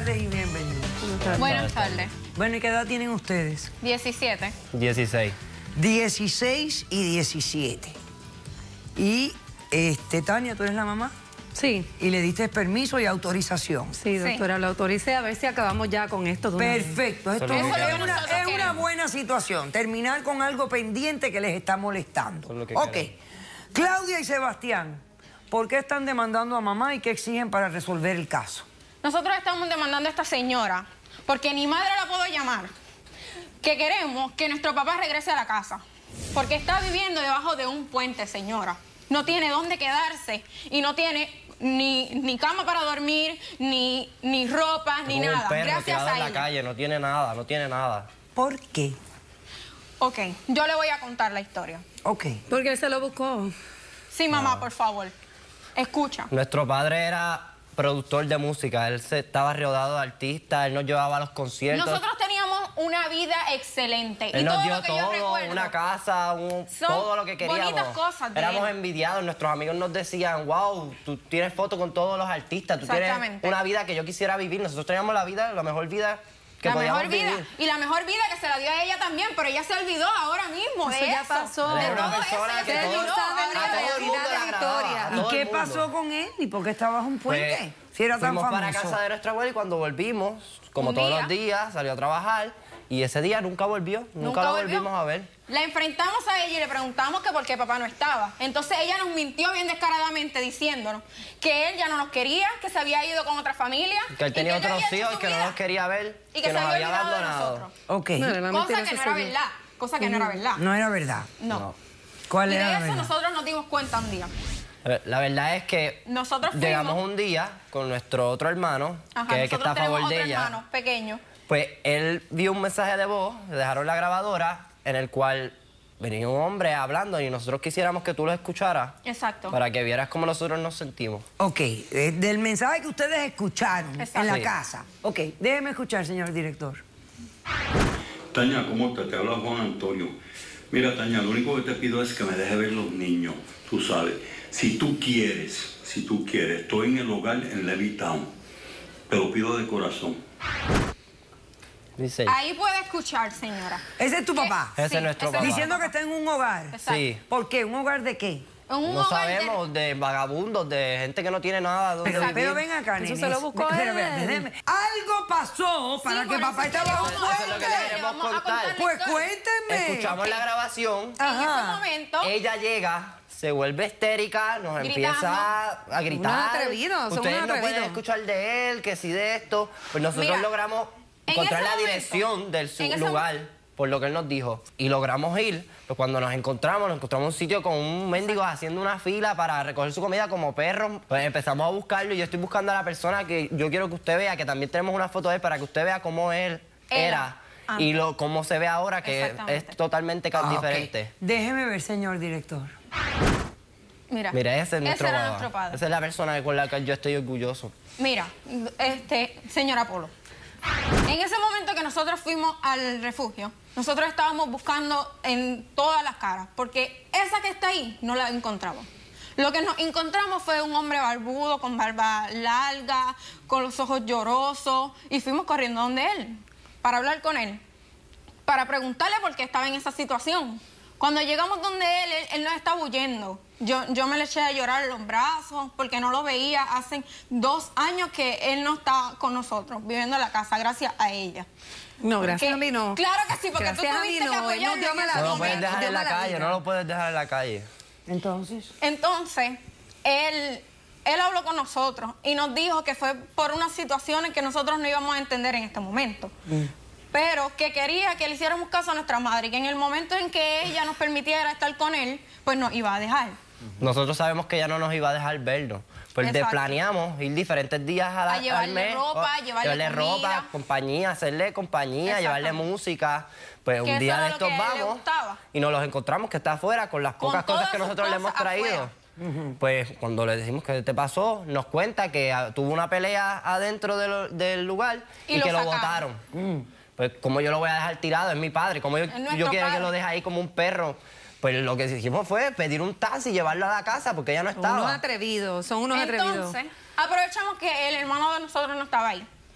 tardes y bienvenidos. Buenas tardes. Bueno, ¿y qué edad tienen ustedes? 17. 16. 16 y 17. Y, Tania, ¿tú eres la mamá? Sí. Y le diste permiso y autorización. Sí, doctora, lo autoricé a ver si acabamos ya con esto. Perfecto. Esto Eso es una buena situación. Terminar con algo pendiente que les está molestando. Ok. Claudia y Sebastián, ¿por qué están demandando a mamá y qué exigen para resolver el caso? Nosotros estamos demandando a esta señora porque ni madre la puedo llamar. Que queremos que nuestro papá regrese a la casa. Porque está viviendo debajo de un puente, señora. No tiene dónde quedarse y no tiene ni cama para dormir, ni ropa, ni nada. Un perro Gracias tirado a en la ella. calle, no tiene nada. ¿Por qué? Ok, yo le voy a contar la historia. Ok. Porque él se lo buscó. Sí, mamá, por favor. Escucha. Nuestro padre era productor de música, él estaba rodeado de artistas, él nos llevaba a los conciertos. Nosotros teníamos una vida excelente. Él y nos todo dio lo que yo todo, recuerdo, una casa, todo lo que queríamos. bonitas cosas de Éramos él. envidiados, nuestros amigos nos decían, wow, tú tienes fotos con todos los artistas, tú tienes Exactamente. una vida que yo quisiera vivir. Nosotros teníamos la mejor vida que la podíamos mejor vida. vivir. Y la mejor vida que se la dio a ella también, pero ella se olvidó ahora mismo de Eso ya eso. pasó. De Él era todo una eso persona ella que se todos- olvidó. saben Ahora la a todo el realidad mundo de la le agradaba, historia. a ¿Y todo qué el mundo. pasó con él? ¿Y por qué estaba bajo un puente? Pues, si era tan fuimos famoso. para casa de nuestra abuela y cuando volvimos, como Un todos día. los días, salió a trabajar y ese día nunca volvió, nunca lo volvió. volvimos a ver. La enfrentamos a ella y le preguntamos que por qué papá no estaba. Entonces ella nos mintió bien descaradamente diciéndonos que él ya no nos quería, que se había ido con otra familia. Que él tenía y que otros había hecho hijos su que no vida. nos quería ver, Y que se nos había había olvidado de abandonado. nosotros. Ok. No, la Cosa mentira que no esa era soy yo. verdad. Cosa que no era verdad. No era verdad. No. ¿Cuál Y era de la eso verdad? nosotros nos dimos cuenta un día. La verdad es que Nosotros fuimos- llegamos un día con nuestro otro hermano, Ajá, que es el que nosotros está a tenemos favor de otro ella. hermano pequeño. Pues él vio un mensaje de voz, le dejaron la grabadora, en el cual venía un hombre hablando y nosotros quisiéramos que tú lo escucharas. Exacto. Para que vieras cómo nosotros nos sentimos. Ok, del mensaje que ustedes escucharon Exacto. en la Sí. casa. Ok, déjeme escuchar, señor director. Tania, ¿cómo estás? Te habla Juan Antonio. Mira, Tania, lo único que te pido es que me dejes ver los niños, tú sabes. Si tú quieres, estoy en el hogar en Levittown. Te lo pido de corazón. Dice, Ahí puede escuchar, señora. ¿Ese es tu papá? Ese es nuestro papá. Diciendo que está en un hogar. Exacto. sí, ¿Por qué? ¿Un hogar de qué? En un no hogar de- sabemos, de vagabundos, de gente que no tiene nada donde Pero, vivir. pero ven acá, Eso nene. se lo buscó Espera, él. espera, déjeme. Algo pasó para Sí, que por papá eso esté es que bajo le un vamos a Eso es lo que puente. le queremos Vamos a contar. contar. Pues cuéntenme. Escuchamos la grabación. En ese Ajá. momento, Ella llega, se vuelve histérica, nos Gritando. empieza a gritar. Unos atrevidos, son Ustedes unos no pueden atrevidos. escuchar de él, que si de esto. Pues nosotros Mira, logramos en encontrar ese la momento, dirección del en ese lugar, por lo que él nos dijo. Y logramos ir. Pues cuando nos encontramos un sitio con un mendigo haciendo una fila para recoger su comida como perros. Pues empezamos a buscarlo y yo estoy buscando a la persona que yo quiero que usted vea, que también tenemos una foto de él para que usted vea cómo él era. antes. Y cómo se ve ahora, que Exactamente. es totalmente Ah, ok. diferente. Déjeme ver, señor director. mira, Mira, ese es nuestro era papá. nuestro padre. Esa es la persona con la que yo estoy orgulloso. Mira, señora Polo, en ese momento que nosotros fuimos al refugio, nosotros estábamos buscando en todas las caras, porque esa que está ahí no la encontramos. Lo que nos encontramos fue un hombre barbudo, con barba larga, con los ojos llorosos, y fuimos corriendo donde él, para hablar con él, para preguntarle por qué estaba en esa situación. Cuando llegamos donde él nos estaba huyendo. Yo me le eché a llorar en los brazos porque no lo veía. Hace 2 años que él no está con nosotros, viviendo en la casa, gracias a ella. No, gracias a mí no. Claro que sí, porque Gracias tú a mí tuviste que no, él nos apoyarlo dio en mala ese No lo vida. puedes momento. dejar en la calle, no lo puedes dejar en la calle. Entonces, Entonces, él habló con nosotros y nos dijo que fue por unas situaciones que nosotros no íbamos a entender en este momento. Pero que quería que le hiciéramos caso a nuestra madre y que en el momento en que ella nos permitiera estar con él, pues nos iba a dejar. Nosotros sabemos que ella no nos iba a dejar vernos. Pues Exacto. planeamos ir diferentes días A llevarle al mes. ropa, llevarle ropa, comida. compañía, hacerle compañía, llevarle Exactamente. música. Pues Que un eso día era de lo estos que a él le vamos gustaba. y nos los encontramos que está afuera con las Con pocas cosas todas que sus nosotros le hemos cosas traído. afuera. Pues cuando le decimos que te pasó, nos cuenta que tuvo una pelea adentro del lugar Y y, lo que lo sacaron. botaron. Pues como yo lo voy a dejar tirado, es mi padre, como Es nuestro yo quiero que padre. lo deje ahí como un perro. Pues lo que hicimos fue pedir un taxi y llevarlo a la casa porque ella no Son unos estaba. atrevidos, son unos atrevidos. Entonces, aprovechamos que el hermano de nosotros no estaba ahí.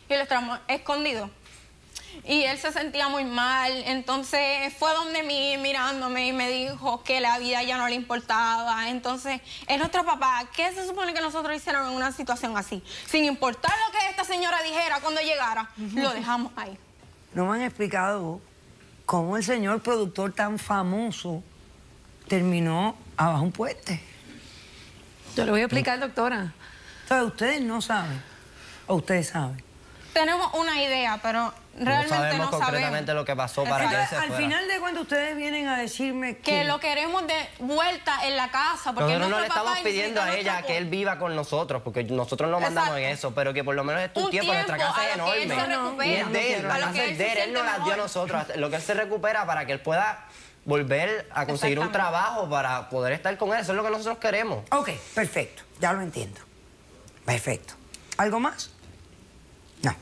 y lo estábamos escondidos. Y él se sentía muy mal, entonces fue donde mí mirándome y me dijo que la vida ya no le importaba. Entonces, es nuestro papá. ¿Qué se supone que nosotros hiciéramos en una situación así? Sin importar lo que esta señora dijera cuando llegara, lo dejamos ahí. No me han explicado cómo el señor productor tan famoso terminó abajo un puente. Yo lo voy a explicar, doctora. Entonces, ustedes no saben, o ustedes saben. Tenemos una idea, pero realmente no sabemos concretamente lo que pasó para que él se Al fuera. final de cuando ustedes vienen a decirme que lo queremos de vuelta en la casa. Porque Nosotros no le nuestro papá estamos pidiendo a necesita ella nuestro que él viva con nosotros, porque nosotros no mandamos en eso, pero que por lo menos esté un tiempo, nuestra casa es a lo que él enorme. se recupera. Y es de él, la A lo casa que es él de se él, él no siente la dio a mejor. nosotros, lo que él se recupera para que él pueda volver a conseguir un Exactamente. trabajo para poder estar con él, eso es lo que nosotros queremos. Ok, perfecto, ya lo entiendo. Perfecto. ¿Algo más? No.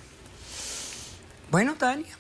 Bueno, Tania,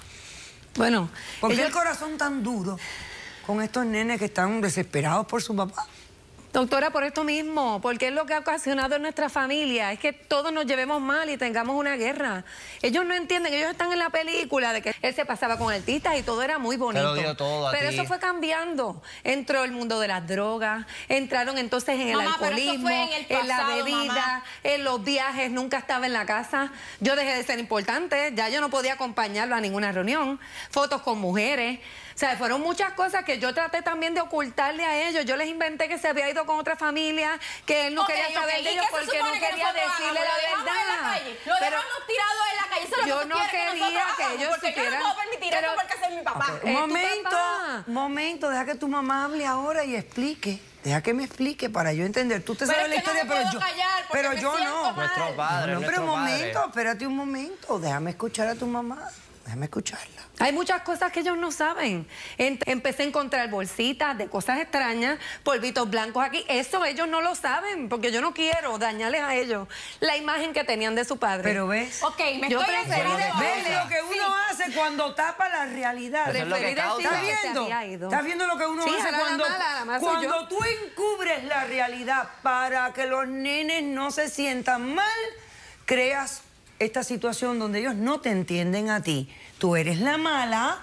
Bueno, ¿por qué ella- el corazón tan duro con estos nenes que están desesperados por su papá? doctora, por esto mismo, porque es lo que ha ocasionado en nuestra familia, es que todos nos llevemos mal y tengamos una guerra. Ellos no entienden, ellos están en la película de que él se pasaba con artistas y todo era muy bonito. Te lo dio todo a Pero ti. eso fue cambiando. Entró el mundo de las drogas, entraron entonces en el Mamá, pero eso alcoholismo, fue en el en la pasado, bebida, mamá. en los viajes, nunca estaba en la casa. Yo dejé de ser importante, ya yo no podía acompañarlo a ninguna reunión, fotos con mujeres. O sea, fueron muchas cosas que yo traté también de ocultarle a ellos. Yo les inventé que se había ido con otra familia, que él no quería saber de ¿Y ellos qué se porque no supone que quería nosotros decirle hagamos? la ¿Lo dejamos en la verdad. calle? Lo Pero dejamos tirado en la calle. Eso es lo yo que tú no quieres quería nosotros que hagamos, ellos porque yo supieran- no puedo permitir pero- eso porque ese es mi papá. Es tu papá. Momento, deja que tu mamá hable ahora y explique. Deja que me explique para yo entender. Tú te Pero sabes es la que no historia, me pero puedo yo. callar porque Pero me yo siento no. mal. Nuestro padre, No, pero nuestro un momento, padre. espérate un momento. Déjame escuchar a tu mamá. Déjame escucharla. Hay muchas cosas que ellos no saben. Empecé a encontrar bolsitas de cosas extrañas, polvitos blancos aquí. Eso ellos no lo saben, porque yo no quiero dañarles a ellos la imagen que tenían de su padre. Pero ves. Ok, me Yo estoy preferí enterando ¿Ves ahora. lo que uno hace cuando tapa la realidad? Eso es lo que Preferí causa. decirle ¿Estás que se viendo? había ido. ¿Estás viendo lo que uno Sí, hace ahora cuando, la mala soy cuando yo. tú encubres la realidad para que los nenes no se sientan mal? Creas esta situación donde ellos no te entienden a ti. Tú eres la mala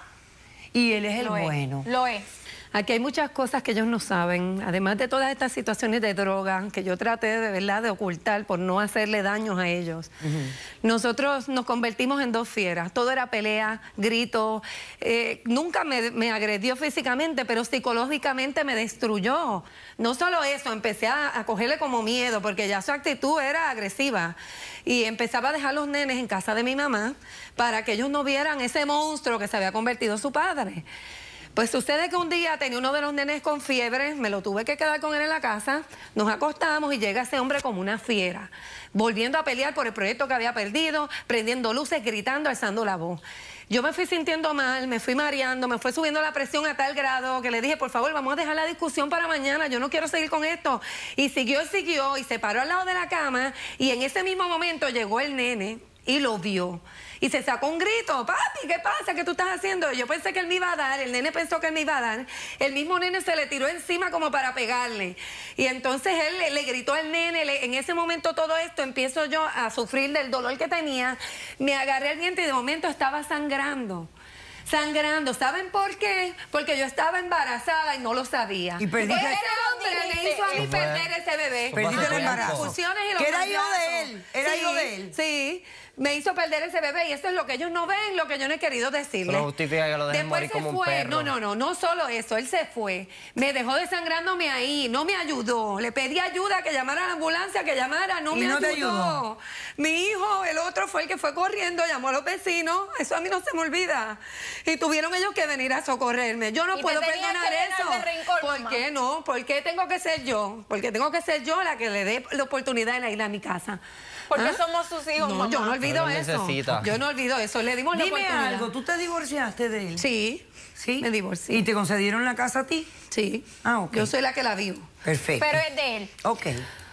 y él es el Lo es, bueno. Lo es. Aquí hay muchas cosas que ellos no saben, además de todas estas situaciones de droga que yo traté de verdad de ocultar por no hacerle daños a ellos. Nosotros nos convertimos en dos fieras, todo era pelea, grito, nunca me agredió físicamente, pero psicológicamente me destruyó. No solo eso, empecé a cogerle como miedo, porque ya su actitud era agresiva. Y empezaba a dejar los nenes en casa de mi mamá para que ellos no vieran ese monstruo que se había convertido su padre. Pues sucede que un día tenía uno de los nenes con fiebre, me lo tuve que quedar con él en la casa, nos acostamos y llega ese hombre como una fiera, volviendo a pelear por el proyecto que había perdido, prendiendo luces, gritando, alzando la voz. Yo me fui sintiendo mal, me fui mareando, me fue subiendo la presión a tal grado que le dije, por favor, vamos a dejar la discusión para mañana, yo no quiero seguir con esto. Y siguió y se paró al lado de la cama y en ese mismo momento llegó el nene y lo vio. Y se sacó un grito, papi, ¿qué pasa? ¿Qué tú estás haciendo? Yo pensé que él me iba a dar, el nene pensó que él me iba a dar. El mismo nene se le tiró encima como para pegarle. Y entonces él le gritó al nene, en ese momento todo esto, empiezo yo a sufrir del dolor que tenía. Me agarré el diente y de momento estaba sangrando. Sangrando, ¿saben por qué? Porque yo estaba embarazada y no lo sabía. Y perdiste- Ese hombre me hizo a mí Eso fue- perder ese bebé. Perdiste el Por embarazo. Confusiones y los Que era hijo de mandatos. él, era hijo de él. Sí, me hizo perder ese bebé y eso es lo que ellos no ven, lo que yo no he querido decirles. Eso no justifica que lo dejen Después morir se como un fue. perro. No solo eso, él se fue. Me dejó desangrándome ahí, no me ayudó. Le pedí ayuda, que llamara a la ambulancia, que llamara, no ¿Y me no te ayudó. ayudó? Mi hijo, el otro, fue el que fue corriendo, llamó a los vecinos, eso a mí no se me olvida. Y tuvieron ellos que venir a socorrerme. Yo no Y te puedo tenías perdonar que llenar eso. de rencor, ¿Por mamá. qué no? ¿Por qué tengo que ser yo? Porque tengo que ser yo la que le dé la oportunidad de ir a mi casa. Porque ¿Ah? somos sus hijos, No, mamá. yo no olvido Pero lo eso. necesita. Yo no olvido eso. Le dimos la Dime oportunidad. algo, ¿tú te divorciaste de él? Sí. ¿Sí? Me divorcié. ¿Y te concedieron la casa a ti? Sí. Ah, ok. Yo soy la que la vivo. Perfecto. Pero es de él. Ok.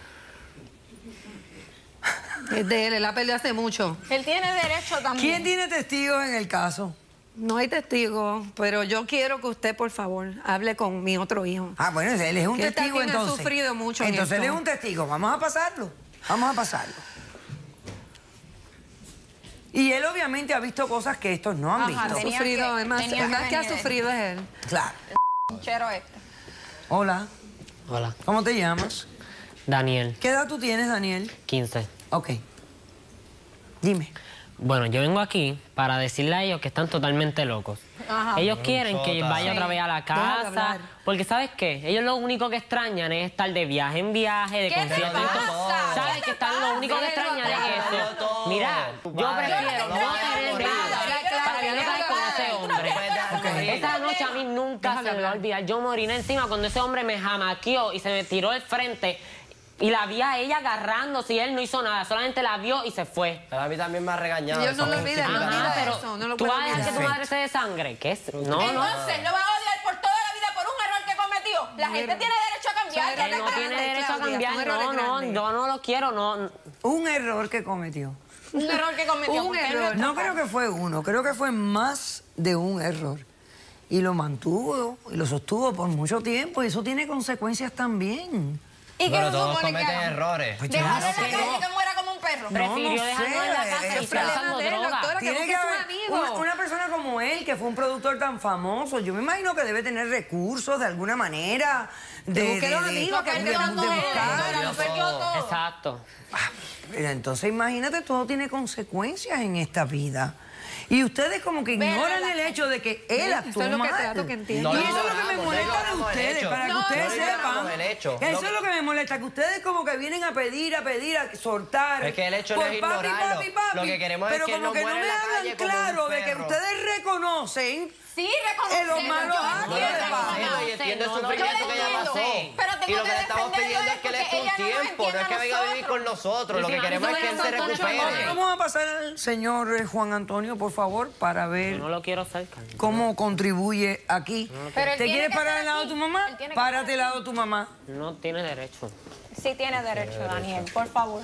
Es de él, él la perdió hace mucho. Él tiene derecho también. ¿Quién tiene testigos en el caso? No hay testigos, pero yo quiero que usted, por favor, hable con mi otro hijo. Ah, bueno, él es un Que él testigo también ha entonces. sufrido mucho en Entonces él es esto. un testigo. Vamos a pasarlo. Vamos a pasarlo. Y él obviamente ha visto cosas que estos no han Ajá, visto. tenía Sufrido, que- además, tenía el más que que ha venir. sufrido es él. Claro. Chero este. Hola, Hola, ¿cómo te llamas? Daniel, ¿Qué edad tú tienes, Daniel? 15. Ok. Dime. Bueno, yo vengo aquí para decirle a ellos que están totalmente locos. Ajá. Ellos quieren que vaya otra vez a la Déjalo casa, hablar. porque ¿sabes qué? Ellos lo único que extrañan es estar de viaje en viaje, de ¿Qué te concierto en pasa? concierto. ¿Sabes ¿Qué que te están lo único que pasa? extrañan es Déjalo eso? todo. Mira, yo Vale, prefiero no no vayas a tener morir. nada para que no estar con ese hombre. Ok. Esa noche a mí nunca se me va a olvidar. Yo morí encima cuando ese hombre me jamaqueó y se me tiró al frente. Y la vi a ella agarrándose y él no hizo nada, solamente la vio y se fue. Pero a mí también me ha regañado. Ellos no lo Eso. olvidan, no Ajá, olvida pero eso, no lo tú puede vas a dejar que olvidar. tu madre se desangre. ¿Qué es? No, no. Entonces, ¿lo vas a odiar por toda la vida por un error que cometió? La gente tiene derecho a cambiar. Son ¿qué te Él no pasa? tiene derecho a Claudia, cambiar. son errores No, no, grandes. yo no lo quiero, no. Un error que cometió. Un error que cometió. Un porque él error. No creo que fue uno, creo que fue más de un error. Y lo mantuvo y lo sostuvo por mucho tiempo y eso tiene consecuencias también. ¿Y qué Pero se todos supone que cometen haga? errores. Pues Dejarlo en la yo no sé. calle que muera como un perro. Prefirió no dejarnos sé, en la casa y es estar problema usando de él, droga. doctora. Que Tiene busque que sus haber amigos. una persona como él, que fue un productor tan famoso, yo me imagino que debe tener recursos de alguna manera. busque los amigos, que Perdió busque todo, buscar. lo perdió todo. Exacto. Pero entonces imagínate, todo tiene consecuencias en esta vida. Y ustedes como que ignoran Verla. el hecho de que él Eso actuó es lo que mal. trato que entiendan. Y No eso es lo que me ignoramos, molesta no de ignoramos el ustedes, hecho. para que No, ustedes no ignoramos sepan. el hecho. Eso No. es lo que me molesta, que ustedes como que vienen a pedir, a soltar. Es que el hecho no por es ignorarlo. papi. Lo que queremos es Pero que él como no que no muera me en la hablan calle como un claro de que perro. ustedes reconocen Sí, reconocemos. en los malos Yo actos entiendo, de padre. Entiendo y entiendo el No, no, sufrimiento yo que ella entiendo, pasó. pero tengo Y lo que que le estamos defenderlo pidiendo a es que él le dé porque un ella no nos tiempo, no es que entiende a venga a vivir con nosotros. Lo que Dice, queremos es que él se nosotros no somos recupere. Vamos a pasar al señor Juan Antonio, por favor, para ver No lo quiero cerca. cómo contribuye aquí. Pero él ¿Te tiene quieres que parar estar al lado de aquí. tu mamá? Él tiene que Párate estar al lado de tu mamá. No tiene derecho. Sí tiene derecho, Daniel, por favor.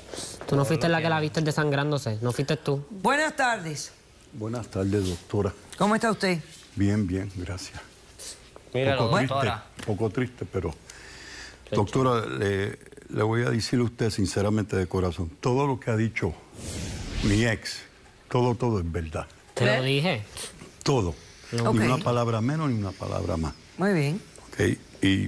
Tú no fuiste la que la viste desangrándose, no fuiste tú. Buenas tardes. Buenas tardes, doctora. ¿Cómo está usted? Bien, bien, gracias. Míralo, Poco poco triste, pero... Doctora, le voy a decir a usted sinceramente de corazón, todo lo que ha dicho mi ex, todo es verdad. Te lo dije. Todo. Ok. Ni una palabra menos ni una palabra más. Muy bien. ¿Ok? Y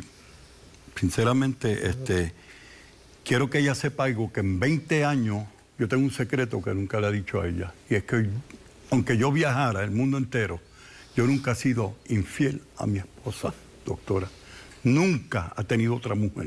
sinceramente, quiero que ella sepa algo, que en 20 años yo tengo un secreto que nunca le he dicho a ella. Y es que aunque yo viajara el mundo entero, yo nunca he sido infiel a mi esposa, doctora. Nunca ha tenido otra mujer.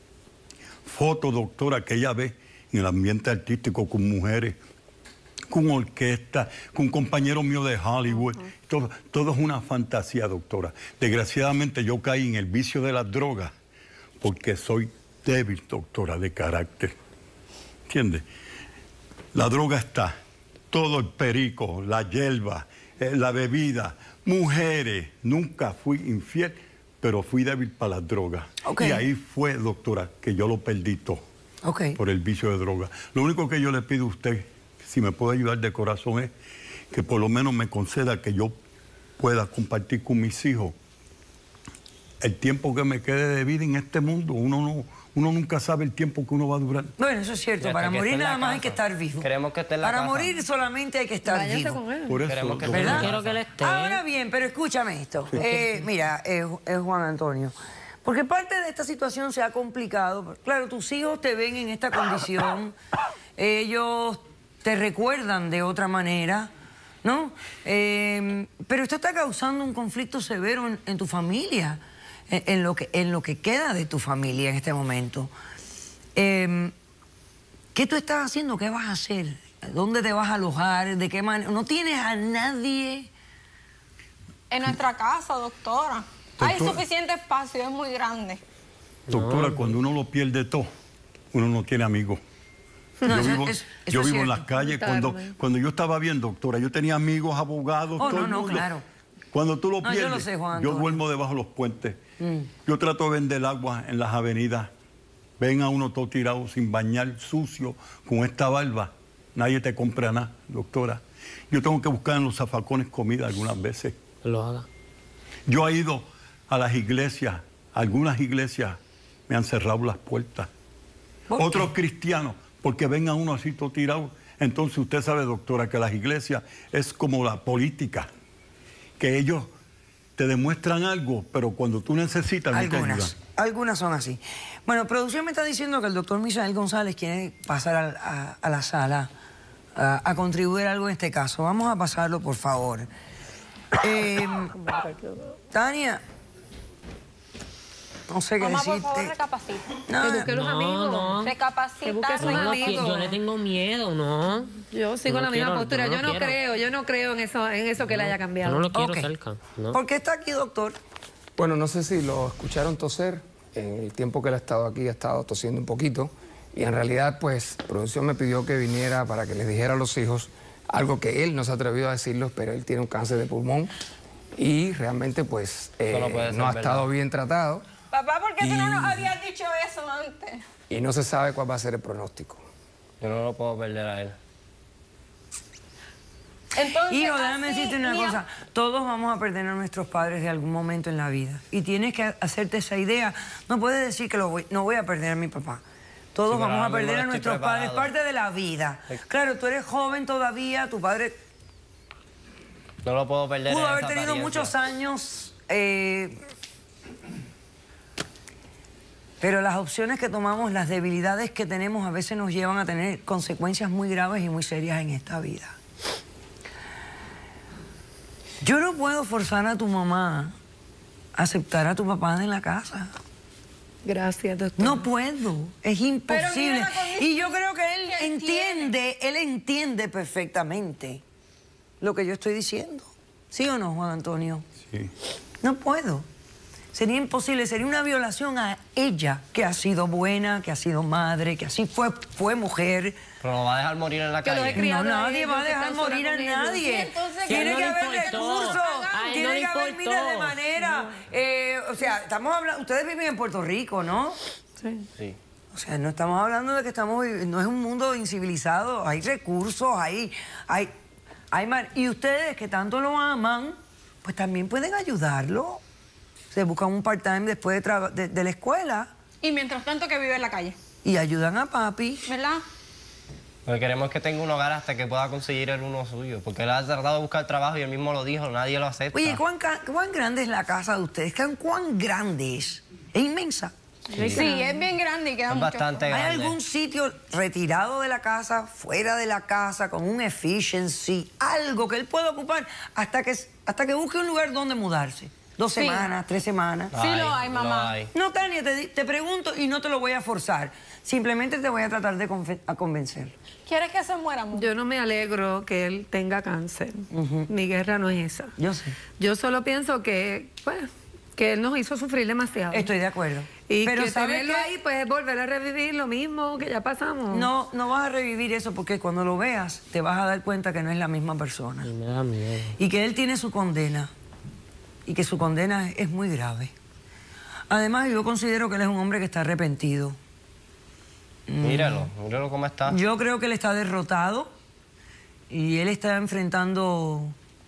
Foto, doctora, que ella ve en el ambiente artístico con mujeres, con orquesta, con compañeros míos de Hollywood. Todo es una fantasía, doctora. Desgraciadamente yo caí en el vicio de las drogas porque soy débil, doctora, de carácter. ¿Entiende? La droga está, todo el perico, la hierba, la bebida, mujeres. Nunca fui infiel, pero fui débil para las drogas. Ok. Y ahí fue, doctora, que yo lo perdí todo Ok. por el vicio de droga. Lo único que yo le pido a usted, si me puede ayudar de corazón, es que por lo menos me conceda que yo pueda compartir con mis hijos el tiempo que me quede de vida en este mundo. Uno nunca sabe el tiempo que uno va a durar. Bueno, eso es cierto. Y hasta Para que morir esté en la nada más hay casa. que estar vivo. Queremos que esté en la Para casa. morir solamente hay que estar Váyase vivo. con él. Por eso, Queremos que doctora, ¿verdad? Yo quiero que él esté. Ahora bien, pero escúchame esto. Mira, Juan Antonio, porque parte de esta situación se ha complicado. Claro, tus hijos te ven en esta condición, ellos te recuerdan de otra manera, ¿no? Pero esto está causando un conflicto severo en tu familia, en lo que queda de tu familia en este momento. ¿Qué tú estás haciendo? ¿Qué vas a hacer? ¿Dónde te vas a alojar? ¿De qué manera? ¿No tienes a nadie? En nuestra casa, doctora. Hay Doctora. suficiente espacio, es muy grande. doctora, cuando uno lo pierde todo, uno no tiene amigos. No, yo eso- vivo, eso yo es vivo en cierto. las calles. Tarde. Cuando yo estaba bien, doctora, yo tenía amigos, abogados, Oh, todo no, el no, mundo. claro. Cuando tú lo No, yo pierdes, lo sé, Juan yo Antonio. duermo debajo de los puentes. Yo trato de vender agua en las avenidas. Ven a uno todo tirado, sin bañar, sucio, con esta barba. Nadie te compra nada, doctora. Yo tengo que buscar en los zafacones comida algunas veces. Que lo haga. Yo he ido a las iglesias, algunas iglesias me han cerrado las puertas. ¿Por qué? Otros cristianos, porque ven a uno así todo tirado, Entonces usted sabe, doctora, que las iglesias es como la política, que ellos te demuestran algo, pero cuando tú necesitas no te ayudan. Algunas son así. Bueno, producción me está diciendo que el doctor Misael González quiere pasar a la sala a contribuir algo en este caso. Vamos a pasarlo, por favor. Tania, no sé qué Mamá, decirte. por favor, recapacita. No, Que busque los amigos. no. Recapacita. Yo le tengo miedo, ¿no? Yo sigo No la misma quiero, postura. yo no quiero. Yo no creo en eso que le haya Yo cambiado. no lo quiero Ok. cerca. ¿no? ¿Por qué está aquí, doctor? Bueno, no sé si lo escucharon toser. En el tiempo que él ha estado aquí, ha estado tosiendo un poquito. Y en realidad, pues, producción me pidió que viniera para que les dijera a los hijos algo que él no se ha atrevido a decirlos, pero él tiene un cáncer de pulmón y realmente, pues, no puede ser no ha verdad. estado bien tratado Papá, ¿por qué tú no nos habías dicho eso antes? y no se sabe cuál va a ser el pronóstico. Yo no lo puedo perder a él. Entonces, Hijo, déjame así, decirte una mira, cosa. Todos vamos a perder a nuestros padres de algún momento en la vida. Y tienes que hacerte esa idea. No puedes decir que no voy a perder a mi papá. Todos Sí, pero vamos a ahora mismo perder a no estoy nuestros padres. Es preparado. parte de la vida. Claro, tú eres joven todavía. Tu padre No lo puedo perder pudo en haber esa tenido apariencia. muchos años. Pero las opciones que tomamos, las debilidades que tenemos, a veces nos llevan a tener consecuencias muy graves y muy serias en esta vida. Yo no puedo forzar a tu mamá a aceptar a tu papá en la casa. Gracias, doctor. No puedo, es imposible. la condición Y yo creo que él que entiende perfectamente lo que yo estoy diciendo. ¿Sí o no, Juan Antonio? Sí. No puedo. Sería imposible, sería una violación a ella, que ha sido buena, que ha sido madre, que así fue mujer. Pero lo va a dejar morir en la Que lo he calle. criado. No, a nadie ellos, va a que dejar están sola morir a con ellos. nadie. Sí, entonces, Tiene a él no que le haber importó. recursos, A él tiene no le que haber importó. miles de maneras. O sea, estamos hablando, ustedes viven en Puerto Rico, ¿no? Sí. Sí. O sea, no estamos hablando de que no es un mundo incivilizado, hay recursos, y ustedes que tanto lo aman, pues también pueden ayudarlo. Se buscan un part-time después de la escuela Y mientras tanto que vive en la calle, y ayudan a papi. ¿verdad? Lo que queremos es que tenga un hogar hasta que pueda conseguir el uno suyo. Porque él ha tratado de buscar trabajo y él mismo lo dijo, nadie lo acepta. Oye, ¿cuán grande es la casa de ustedes? ¿Cuán grande es? Es inmensa. Sí, es bien grande y queda Es mucho. bastante ¿Hay grande. algún sitio retirado de la casa, fuera de la casa, con un efficiency, algo que él pueda ocupar hasta que busque un lugar donde mudarse? 2 Sí. semanas, 3 semanas. Sí lo hay, mamá. Lo hay. No, Tania, te pregunto y no te lo voy a forzar. Simplemente te voy a tratar de convencer. ¿Quieres que se muera, amor? Yo no me alegro que él tenga cáncer. Mi guerra no es esa. Yo sé. Yo solo pienso que, pues, que él nos hizo sufrir demasiado. Estoy de acuerdo. Y Pero que ¿sabes tenerlo qué? ahí, pues, es volver a revivir lo mismo que ya pasamos. No vas a revivir eso porque cuando lo veas te vas a dar cuenta que no es la misma persona. Ay, me da miedo. Y que él tiene su condena. Y que su condena es muy grave. Además, yo considero que él es un hombre que está arrepentido. Míralo cómo está. Yo creo que él está derrotado y él está enfrentando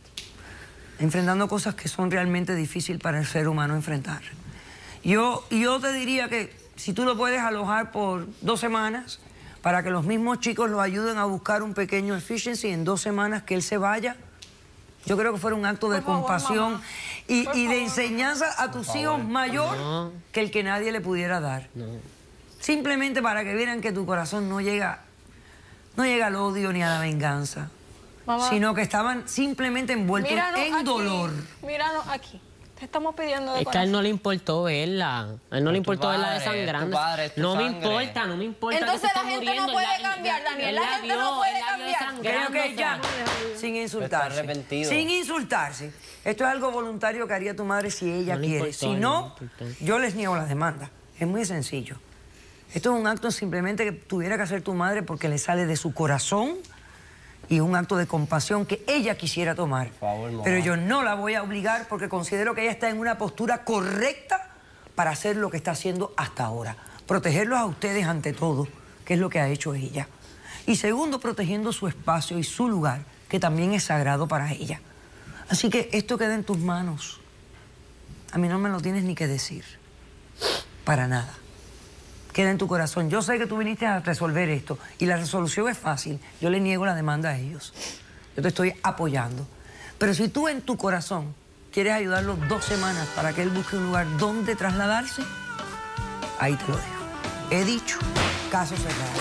cosas que son realmente difíciles para el ser humano enfrentar. Yo te diría que si tú lo puedes alojar por 2 semanas para que los mismos chicos lo ayuden a buscar un pequeño efficiency en 2 semanas que él se vaya, yo creo que fuera un acto de Por favor, compasión mamá. y Por de favor. enseñanza a tus hijos mayor que el que nadie le pudiera dar. Simplemente para que vieran que tu corazón no llega al odio ni a la venganza, Mamá. sino que estaban simplemente envueltos Míranos en aquí, dolor. Míranos aquí. Te estamos pidiendo de Es que a él corazón. no le importó verla. A él no le Es tu importó verla padre, desangrando. es tu padre, es tu no me sangre. importa, no me importa. Entonces que se la esté gente no muriendo. puede Él cambiar, Daniel. él La gente no vio, puede él la vio cambiar. Creo que ya, desangrándose. sin insultarse. Está arrepentido. Sin insultarse. Esto es algo voluntario que haría tu madre si ella No le quiere. importó, Si no no, le importó. yo les niego la demanda. Es muy sencillo. Esto es un acto simplemente que tuviera que hacer tu madre porque le sale de su corazón y un acto de compasión que ella quisiera tomar. Por favor, mamá. Pero yo no la voy a obligar porque considero que ella está en una postura correcta para hacer lo que está haciendo hasta ahora. Protegerlos a ustedes ante todo, que es lo que ha hecho ella. Y segundo, protegiendo su espacio y su lugar, que también es sagrado para ella. Así que esto queda en tus manos. A mí no me lo tienes ni que decir. Para nada. queda en tu corazón. Yo sé que tú viniste a resolver esto y la resolución es fácil. Yo le niego la demanda a ellos. Yo te estoy apoyando. Pero si tú en tu corazón quieres ayudarlo 2 semanas para que él busque un lugar donde trasladarse, ahí te lo dejo. He dicho, caso cerrado.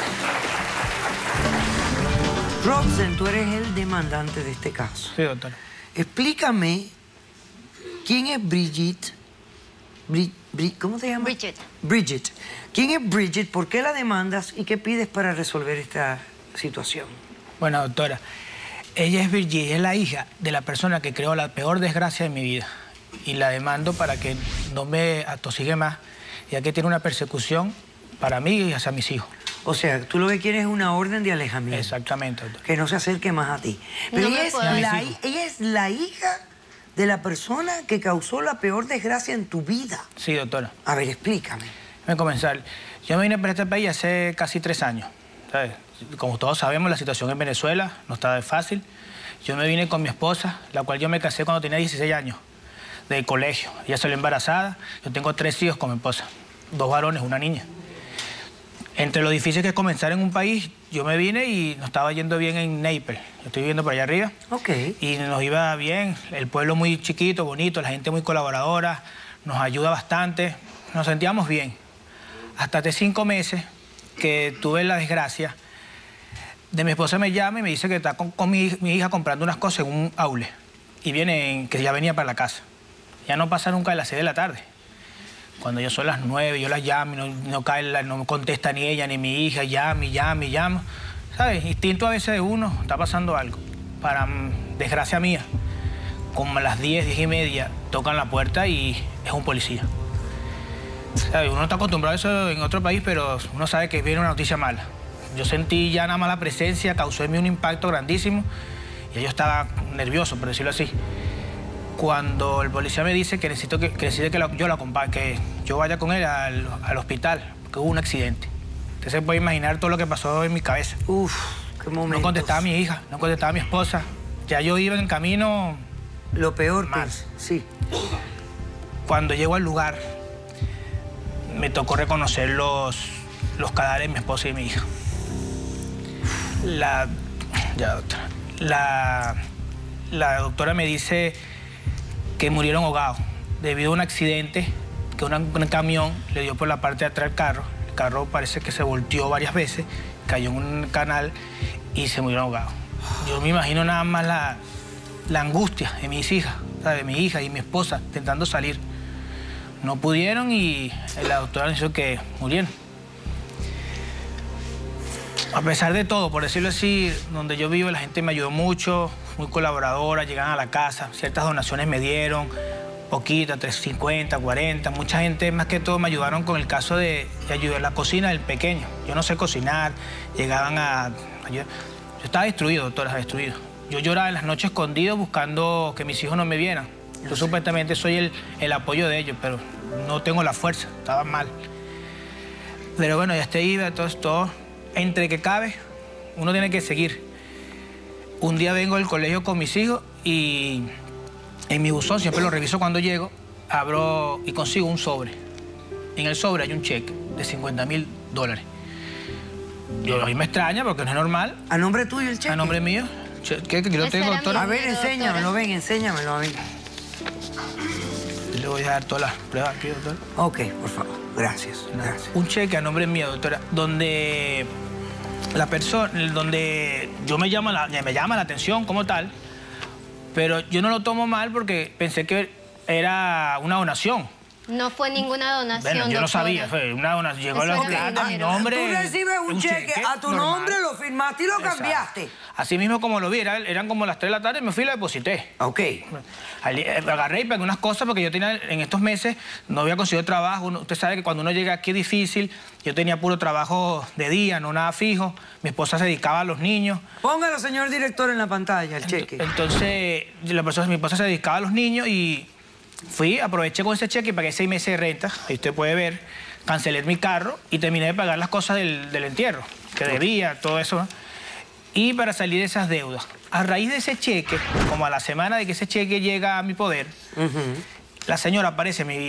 Robson, tú eres el demandante de este caso. Sí, doctora. Explícame, ¿quién es Bridget? ¿Cómo te llamas? Bridget. Bridget. ¿Quién es Bridget? ¿Por qué la demandas? ¿Y qué pides para resolver esta situación? Bueno, doctora, ella es Virginia, es la hija de la persona que creó la peor desgracia de mi vida. Y la demando para que no me atosigue más, ya que tiene una persecución para mí y hacia mis hijos. O sea, tú lo que quieres es una orden de alejamiento. Exactamente, doctor. Que no se acerque más a ti. Pero No ella, me puedo. ella es la hija de la persona que causó la peor desgracia en tu vida. Sí, doctora. A ver, explícame. Déjame comenzar. Yo me vine para este país hace casi 3 años. ¿Sabes? Como todos sabemos, la situación en Venezuela no estaba fácil. Yo me vine con mi esposa, la cual yo me casé cuando tenía 16 años, del colegio. Ella salió embarazada. Yo tengo 3 hijos con mi esposa, 2 varones, 1 niña. Entre lo difícil que es comenzar en un país, yo me vine y nos estaba yendo bien en Naples. Yo estoy viviendo por allá arriba. Ok. Y nos iba bien. El pueblo muy chiquito, bonito, la gente muy colaboradora, nos ayuda bastante. Nos sentíamos bien. Hasta hace 5 meses que tuve la desgracia de mi esposa me llama y me dice que está con mi hija comprando unas cosas en un outlet. Y que ya venía para la casa. Ya no pasa nunca de las 6 de la tarde. Cuando yo son las 9, yo las llamo y no me contesta ni ella ni mi hija, llamo. ¿Sabes? Instinto a veces de uno, está pasando algo. Para desgracia mía, como a las 10, 10 y media, tocan la puerta y es un policía. ¿Sabes? Uno está acostumbrado a eso en otro país, pero uno sabe que viene una noticia mala. Yo sentí ya nada más la presencia, causó en mí un impacto grandísimo y yo estaba nervioso, por decirlo así. Cuando el policía me dice que necesito que yo lo acompañe, que yo vaya con él al hospital, porque hubo un accidente. Usted se puede imaginar todo lo que pasó en mi cabeza. Uf, qué momento. No contestaba a mi hija, no contestaba a mi esposa. Ya yo iba en el camino. Lo peor, mal. pues, sí. Cuando llego al lugar, me tocó reconocer los cadáveres de mi esposa y de mi hija. La doctora me dice que murieron ahogados debido a un accidente que un camión le dio por la parte de atrás del carro. El carro parece que se volteó varias veces, cayó en un canal y se murieron ahogados. Yo me imagino nada más la angustia de mis hijas, ¿sabes? De mi hija y mi esposa intentando salir. No pudieron y la doctora dijo que murieron. A pesar de todo, por decirlo así, donde yo vivo la gente me ayudó mucho, muy colaboradora, llegaban a la casa, ciertas donaciones me dieron, poquitas, 350, 40, mucha gente más que todo me ayudaron con el caso de ayudar en la cocina del pequeño. Yo no sé cocinar, llegaban a ayudar. Yo estaba destruido, doctora, destruido. Yo lloraba en las noches escondido buscando que mis hijos no me vieran. Yo supuestamente soy el apoyo de ellos, pero no tengo la fuerza, estaba mal. Pero bueno, ya iba, todo. Entre que cabe, uno tiene que seguir. Un día vengo del colegio con mis hijos y en mi buzón, siempre lo reviso cuando llego, abro y consigo un sobre. En el sobre hay un cheque de $50,000. A mí me extraña porque no es normal. ¿A nombre tuyo el cheque? A nombre mío. ¿Qué yo lo tengo, doctora? A ver, enséñamelo, ven, enséñamelo, a ver. Le voy a dar todas las pruebas aquí, doctora. Ok, por favor. Gracias. Un cheque a nombre mío, doctora, donde la persona, donde me llama la atención como tal, pero yo no lo tomo mal porque pensé que era una donación. No fue ninguna donación. Bueno, yo no doctora. sabía, fue una donación. Llegó Eso la era plata, mi dinero. nombre. Tú recibes un cheque a tu normal. nombre, lo firmaste y lo Exacto. cambiaste. Así mismo como lo vi, eran como las 3 de la tarde, me fui y lo deposité. Ok. Agarré y pagué unas cosas porque yo tenía, en estos meses, no había conseguido trabajo. Usted sabe que cuando uno llega aquí es difícil. Yo tenía puro trabajo de día, no nada fijo. Mi esposa se dedicaba a los niños. Póngalo, señor director, en la pantalla, el cheque. Entonces, mi esposa se dedicaba a los niños y aproveché con ese cheque y pagué 6 meses de renta. Ahí usted puede ver. Cancelé mi carro y terminé de pagar las cosas del entierro, que debía, todo eso, ¿no? Y para salir de esas deudas. A raíz de ese cheque, como a la semana de que ese cheque llega a mi poder, la señora aparece en mi vida.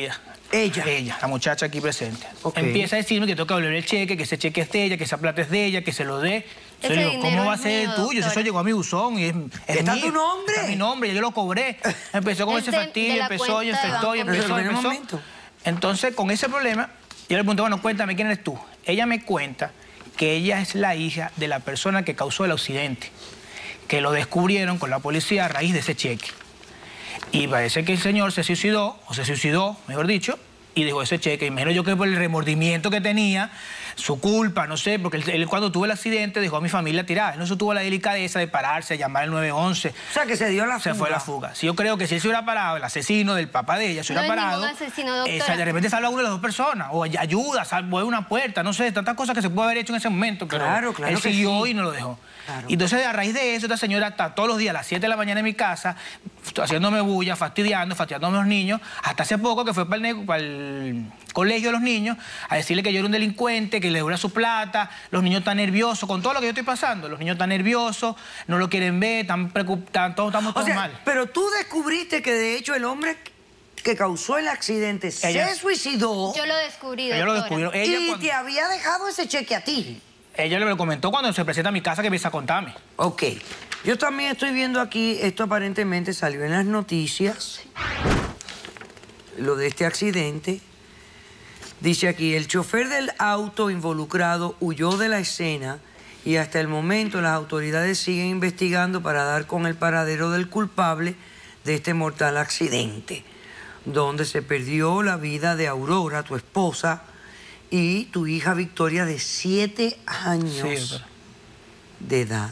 Ella, la muchacha aquí presente. Ok. Empieza a decirme que tengo que devolver el cheque, que ese cheque es de ella, que esa plata es de ella, que se lo dé. Ese Yo digo, dinero ¿cómo va a es ser mío, tuyo? Si eso doctora. llegó a mi buzón y es ¿Está mío. tu nombre? Está mi nombre, yo lo cobré. Empezó con Es ese de fastidio, la empezó y cuenta de empezó y banco. empezó. Pero, un momento. Entonces, con ese problema, yo le pregunto, bueno, cuéntame, ¿quién eres tú? Ella me cuenta que ella es la hija de la persona que causó el accidente, que lo descubrieron con la policía a raíz de ese cheque. Y parece que el señor se suicidó, mejor dicho, y dejó ese cheque. Imagino yo que por el remordimiento que tenía, su culpa, no sé, porque él cuando tuvo el accidente dejó a mi familia tirada. Él no se tuvo la delicadeza de pararse, de llamar al 911. O sea, que se dio la fuga. Se fue a la fuga. Si yo creo que si él se hubiera parado, el asesino del papá de ella se hubiera No es parado... ningún asesino, doctora. de repente salva a una de las dos personas, o ayuda, mueve una puerta, no sé, tantas cosas que se puede haber hecho en ese momento, pero Claro él que siguió sí. y no lo dejó. Claro. Y entonces, a raíz de eso, esta señora está todos los días a las 7 de la mañana en mi casa, haciéndome bulla, fastidiándome a los niños, hasta hace poco que fue para el colegio de los niños a decirle que yo era un delincuente, que le devuelva su plata. Los niños están nerviosos con todo lo que yo estoy pasando. Los niños están nerviosos, no lo quieren ver, están preocupados, todos estamos O sea, mal. pero tú descubriste que de hecho el hombre que causó el accidente Ella- se suicidó Yo lo descubrí, Ella lo doctora. descubrió. Ella y cuando- te había dejado ese cheque a ti. Ella me lo comentó cuando se presenta a mi casa, que empieza a contarme. Ok. Yo también estoy viendo aquí, esto aparentemente salió en las noticias, lo de este accidente. Dice aquí, el chofer del auto involucrado huyó de la escena y hasta el momento las autoridades siguen investigando para dar con el paradero del culpable de este mortal accidente, donde se perdió la vida de Aurora, tu esposa, y tu hija Victoria de 7 años Sí, doctora. de edad.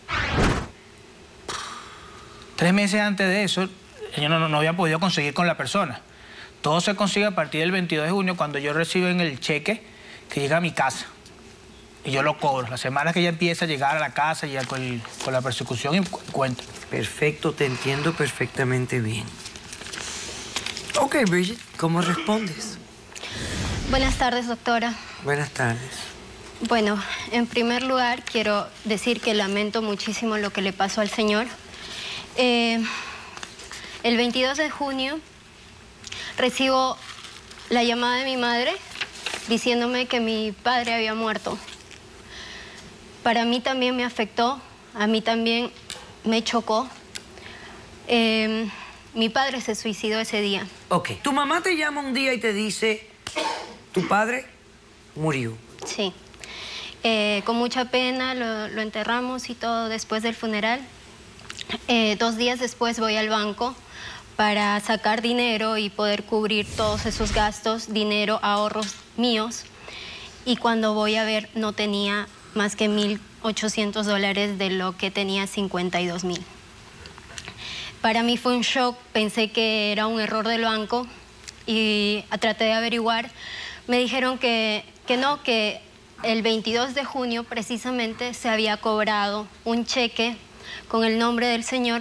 3 meses antes de eso, yo no había podido conseguir con la persona. Todo se consigue a partir del 22 de junio, cuando yo recibo en el cheque que llega a mi casa. Y yo lo cobro. La semana que ella empieza a llegar a la casa, ya con la persecución y cuento. Perfecto, te entiendo perfectamente bien. Ok, Bridget, ¿cómo respondes? Buenas tardes, doctora. Buenas tardes. Bueno, en primer lugar, quiero decir que lamento muchísimo lo que le pasó al señor. El 22 de junio recibo la llamada de mi madre diciéndome que mi padre había muerto. Para mí también me afectó, a mí también me chocó. Mi padre se suicidó ese día. Ok. Tu mamá te llama un día y te dice, tu padre murió. Sí. Con mucha pena lo enterramos y todo después del funeral. 2 días después voy al banco para sacar dinero y poder cubrir todos esos gastos, dinero, ahorros míos. Y cuando voy a ver, no tenía más que $1,800 de lo que tenía 52,000. Para mí fue un shock, pensé que era un error del banco y traté de averiguar. Me dijeron que no, que el 22 de junio precisamente se había cobrado un cheque con el nombre del señor,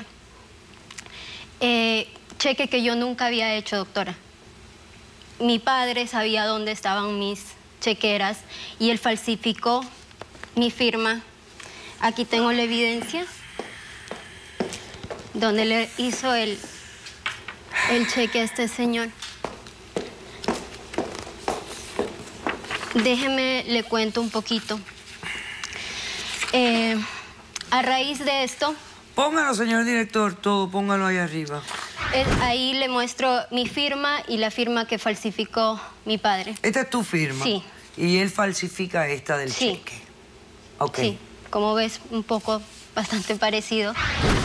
cheque que yo nunca había hecho, doctora. Mi padre sabía dónde estaban mis chequeras y él falsificó mi firma. Aquí tengo la evidencia donde le hizo el cheque a este señor. Déjeme, le cuento un poquito. A raíz de esto... Póngalo, señor director, todo, póngalo ahí arriba. Ahí le muestro mi firma y la firma que falsificó mi padre. Esta es tu firma. Sí. Y él falsifica esta del Sí. cheque. Ok. Sí, como ves, un poco bastante parecido.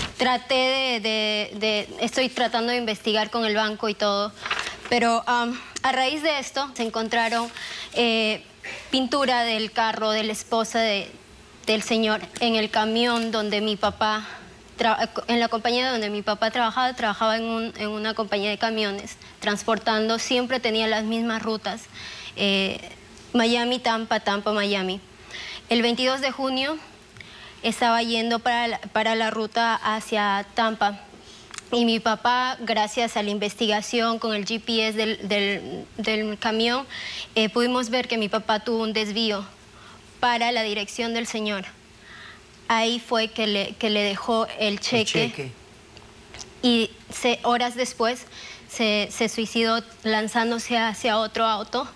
Estoy tratando de investigar con el banco y todo, pero a raíz de esto se encontraron pintura del carro de la esposa del señor en el camión donde mi papá, en la compañía donde mi papá trabajaba en una compañía de camiones, transportando, siempre tenía las mismas rutas, Miami, Tampa, Tampa, Miami. El 22 de junio estaba yendo para la ruta hacia Tampa y mi papá, gracias a la investigación con el GPS del camión, pudimos ver que mi papá tuvo un desvío para la dirección del señor. Ahí fue que le dejó el cheque. Y horas después se suicidó lanzándose hacia otro auto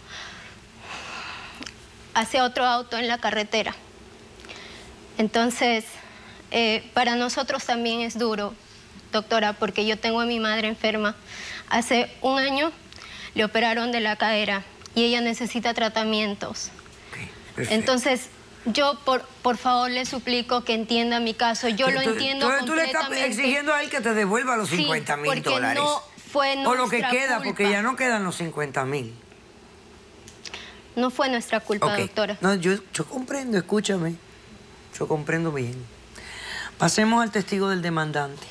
en la carretera. Entonces, para nosotros también es duro, doctora, porque yo tengo a mi madre enferma. Hace un año le operaron de la cadera y ella necesita tratamientos. Perfecto. Entonces, yo por favor le suplico que entienda mi caso. Yo lo entiendo completamente. Tú le estás exigiendo a él que te devuelva los $50,000. Porque no fue nuestra o lo que queda, culpa. porque ya no quedan los $50,000. No fue nuestra culpa, Ok. doctora. No, yo comprendo, escúchame. Yo comprendo bien. Pasemos al testigo del demandante.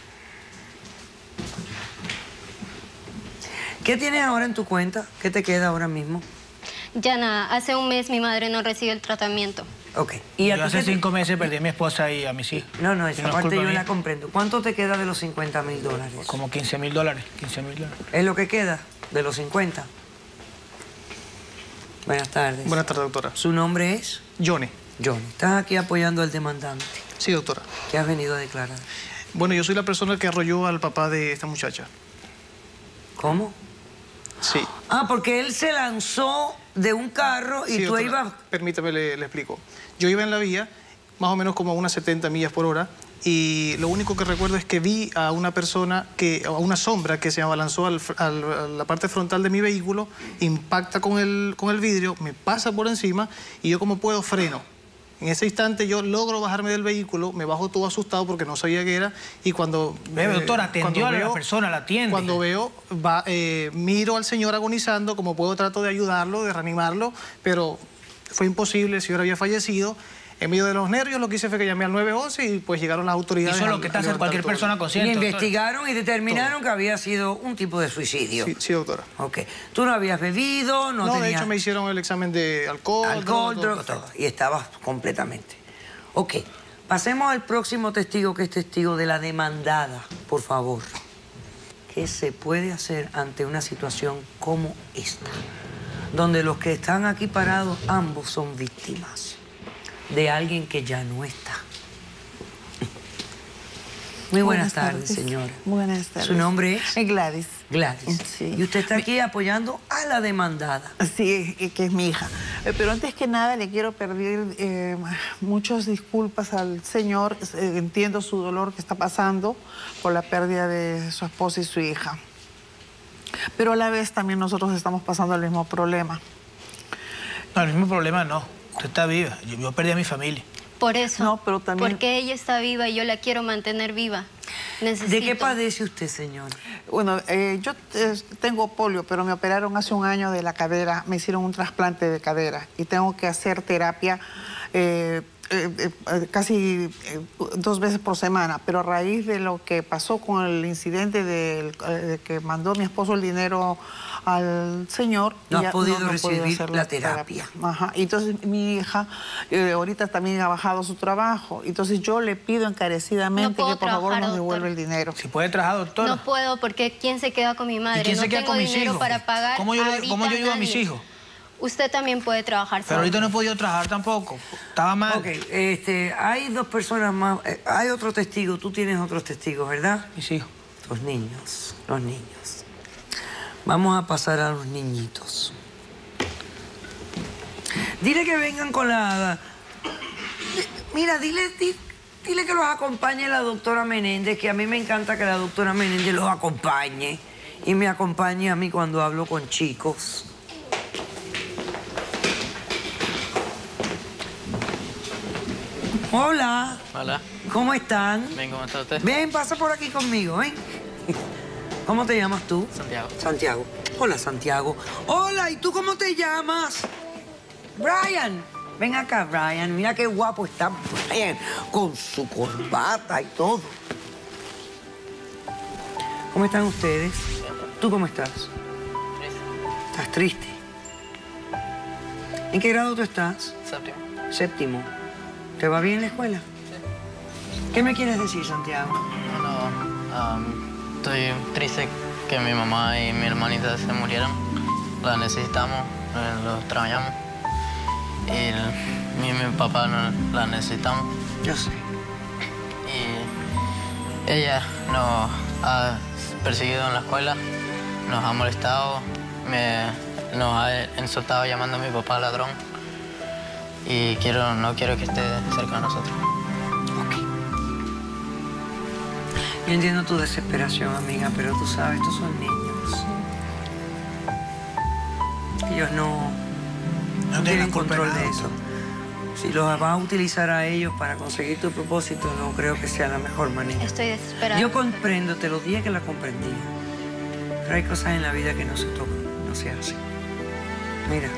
¿Qué tienes ahora en tu cuenta? ¿Qué te queda ahora mismo? Ya nada, hace un mes mi madre no recibe el tratamiento. Ok. ¿Y a Yo ti hace qué te- 5 meses perdí a mi esposa y a mis hijos. No, Y esa no es parte culpa yo mía. la comprendo. ¿Cuánto te queda de los $50,000? Como $15,000. $15,000. ¿Es lo que queda de los 50? Buenas tardes. Buenas tardes, doctora. ¿Su nombre es? Johnny. Johnny. Estás aquí apoyando al demandante. Sí, doctora. ¿Qué has venido a declarar? Bueno, yo soy la persona que arrolló al papá de esta muchacha. ¿Cómo? Sí. Ah, porque él se lanzó de un carro y Sí, tú doctora. ibas... Permítame, le explico. Yo iba en la vía, más o menos como a unas 70 millas por hora, y lo único que recuerdo es que vi a una persona, a una sombra que se abalanzó a la parte frontal de mi vehículo, impacta con el vidrio, me pasa por encima y yo como puedo freno. En ese instante yo logro bajarme del vehículo, me bajo todo asustado porque no sabía qué era y cuando... Doctora, atendió cuando a la veo- persona, la atiende. Cuando veo, miro al señor agonizando, como puedo trato de ayudarlo, de reanimarlo, pero fue imposible, el señor había fallecido. En medio de los nervios lo que hice fue que llamé al 911 y pues llegaron las autoridades. Eso es lo que te hace cualquier persona Y consciente. doctora. investigaron y determinaron que había sido un tipo de suicidio. Sí, sí, doctora. Ok. Tú no habías bebido, no No, de tenías... hecho me hicieron el examen de alcohol, droga, todo. Y estabas completamente. Ok. Pasemos al próximo testigo, que es testigo de la demandada, por favor. ¿Qué se puede hacer ante una situación como esta? Donde los que están aquí parados, ambos son víctimas de alguien que ya no está. Muy buenas tardes, señora. Buenas tardes. ¿Su nombre es? Gladys. Gladys. Sí. Y usted está aquí apoyando a la demandada. Sí, que es mi hija. Pero antes que nada le quiero pedir muchas disculpas al señor. Entiendo su dolor que está pasando por la pérdida de su esposa y su hija. Pero a la vez también nosotros estamos pasando el mismo problema. No, el mismo problema no. Usted está viva. Yo perdí a mi familia. Por eso. No, pero también... Porque ella está viva y yo la quiero mantener viva. Necesito... ¿De qué padece usted, señora? Bueno, yo tengo polio, pero me operaron hace un año de la cadera. Me hicieron un trasplante de cadera y tengo que hacer terapia casi 2 veces por semana. Pero a raíz de lo que pasó con el incidente de que mandó mi esposo el dinero al señor... No ya has podido he recibir hacer la terapia. Ajá. Y entonces mi hija ahorita también ha bajado su trabajo. Entonces yo le pido encarecidamente No puedo que por favor trabajar, nos devuelva doctor. el dinero. Si puede trabajar, doctora. No puedo porque ¿quién se queda con mi madre? ¿Y quién no se queda tengo con mis dinero hijos? para pagar ¿Cómo yo ahorita ayudo a mis nadie. hijos? Usted también puede trabajar Pero solo. ahorita no he podido trabajar tampoco. Estaba mal. Ok, hay 2 personas más. Hay otro testigo. Tú tienes otros testigos, ¿verdad? Mis hijos. Los niños. Vamos a pasar a los niñitos. Dile que vengan con la... Mira, dile que los acompañe la doctora Menéndez, que a mí me encanta que la doctora Menéndez los acompañe y me acompañe a mí cuando hablo con chicos. Hola. Hola. ¿Cómo están? Bien, ¿cómo está usted? Ven, pasa por aquí conmigo, ven. ¿Cómo te llamas tú? Santiago. Santiago. Hola, Santiago. Hola, ¿y tú cómo te llamas? Brian. Ven acá, Brian. Mira qué guapo está Brian, con su corbata y todo. ¿Cómo están ustedes? ¿Tú cómo estás? ¿Estás triste? ¿En qué grado tú estás? Séptimo. Séptimo. ¿Te va bien en la escuela? Sí. ¿Qué me quieres decir, Santiago? Estoy triste que mi mamá y mi hermanita se murieran. La necesitamos, los trabajamos. Y mi papá la necesitamos. Yo sé. Y ella nos ha perseguido en la escuela nos ha molestado, nos ha insultado llamando a mi papá ladrón. Y no quiero que esté cerca de nosotros. Ok. Yo entiendo tu desesperación, amiga, pero tú sabes, estos son niños. Ellos no tienen control de eso. Si los vas a utilizar a ellos para conseguir tu propósito, no creo que sea la mejor manera. Estoy desesperada. Yo comprendo, te lo dije que la comprendía. Pero hay cosas en la vida que no se tocan, no se hacen. Mira.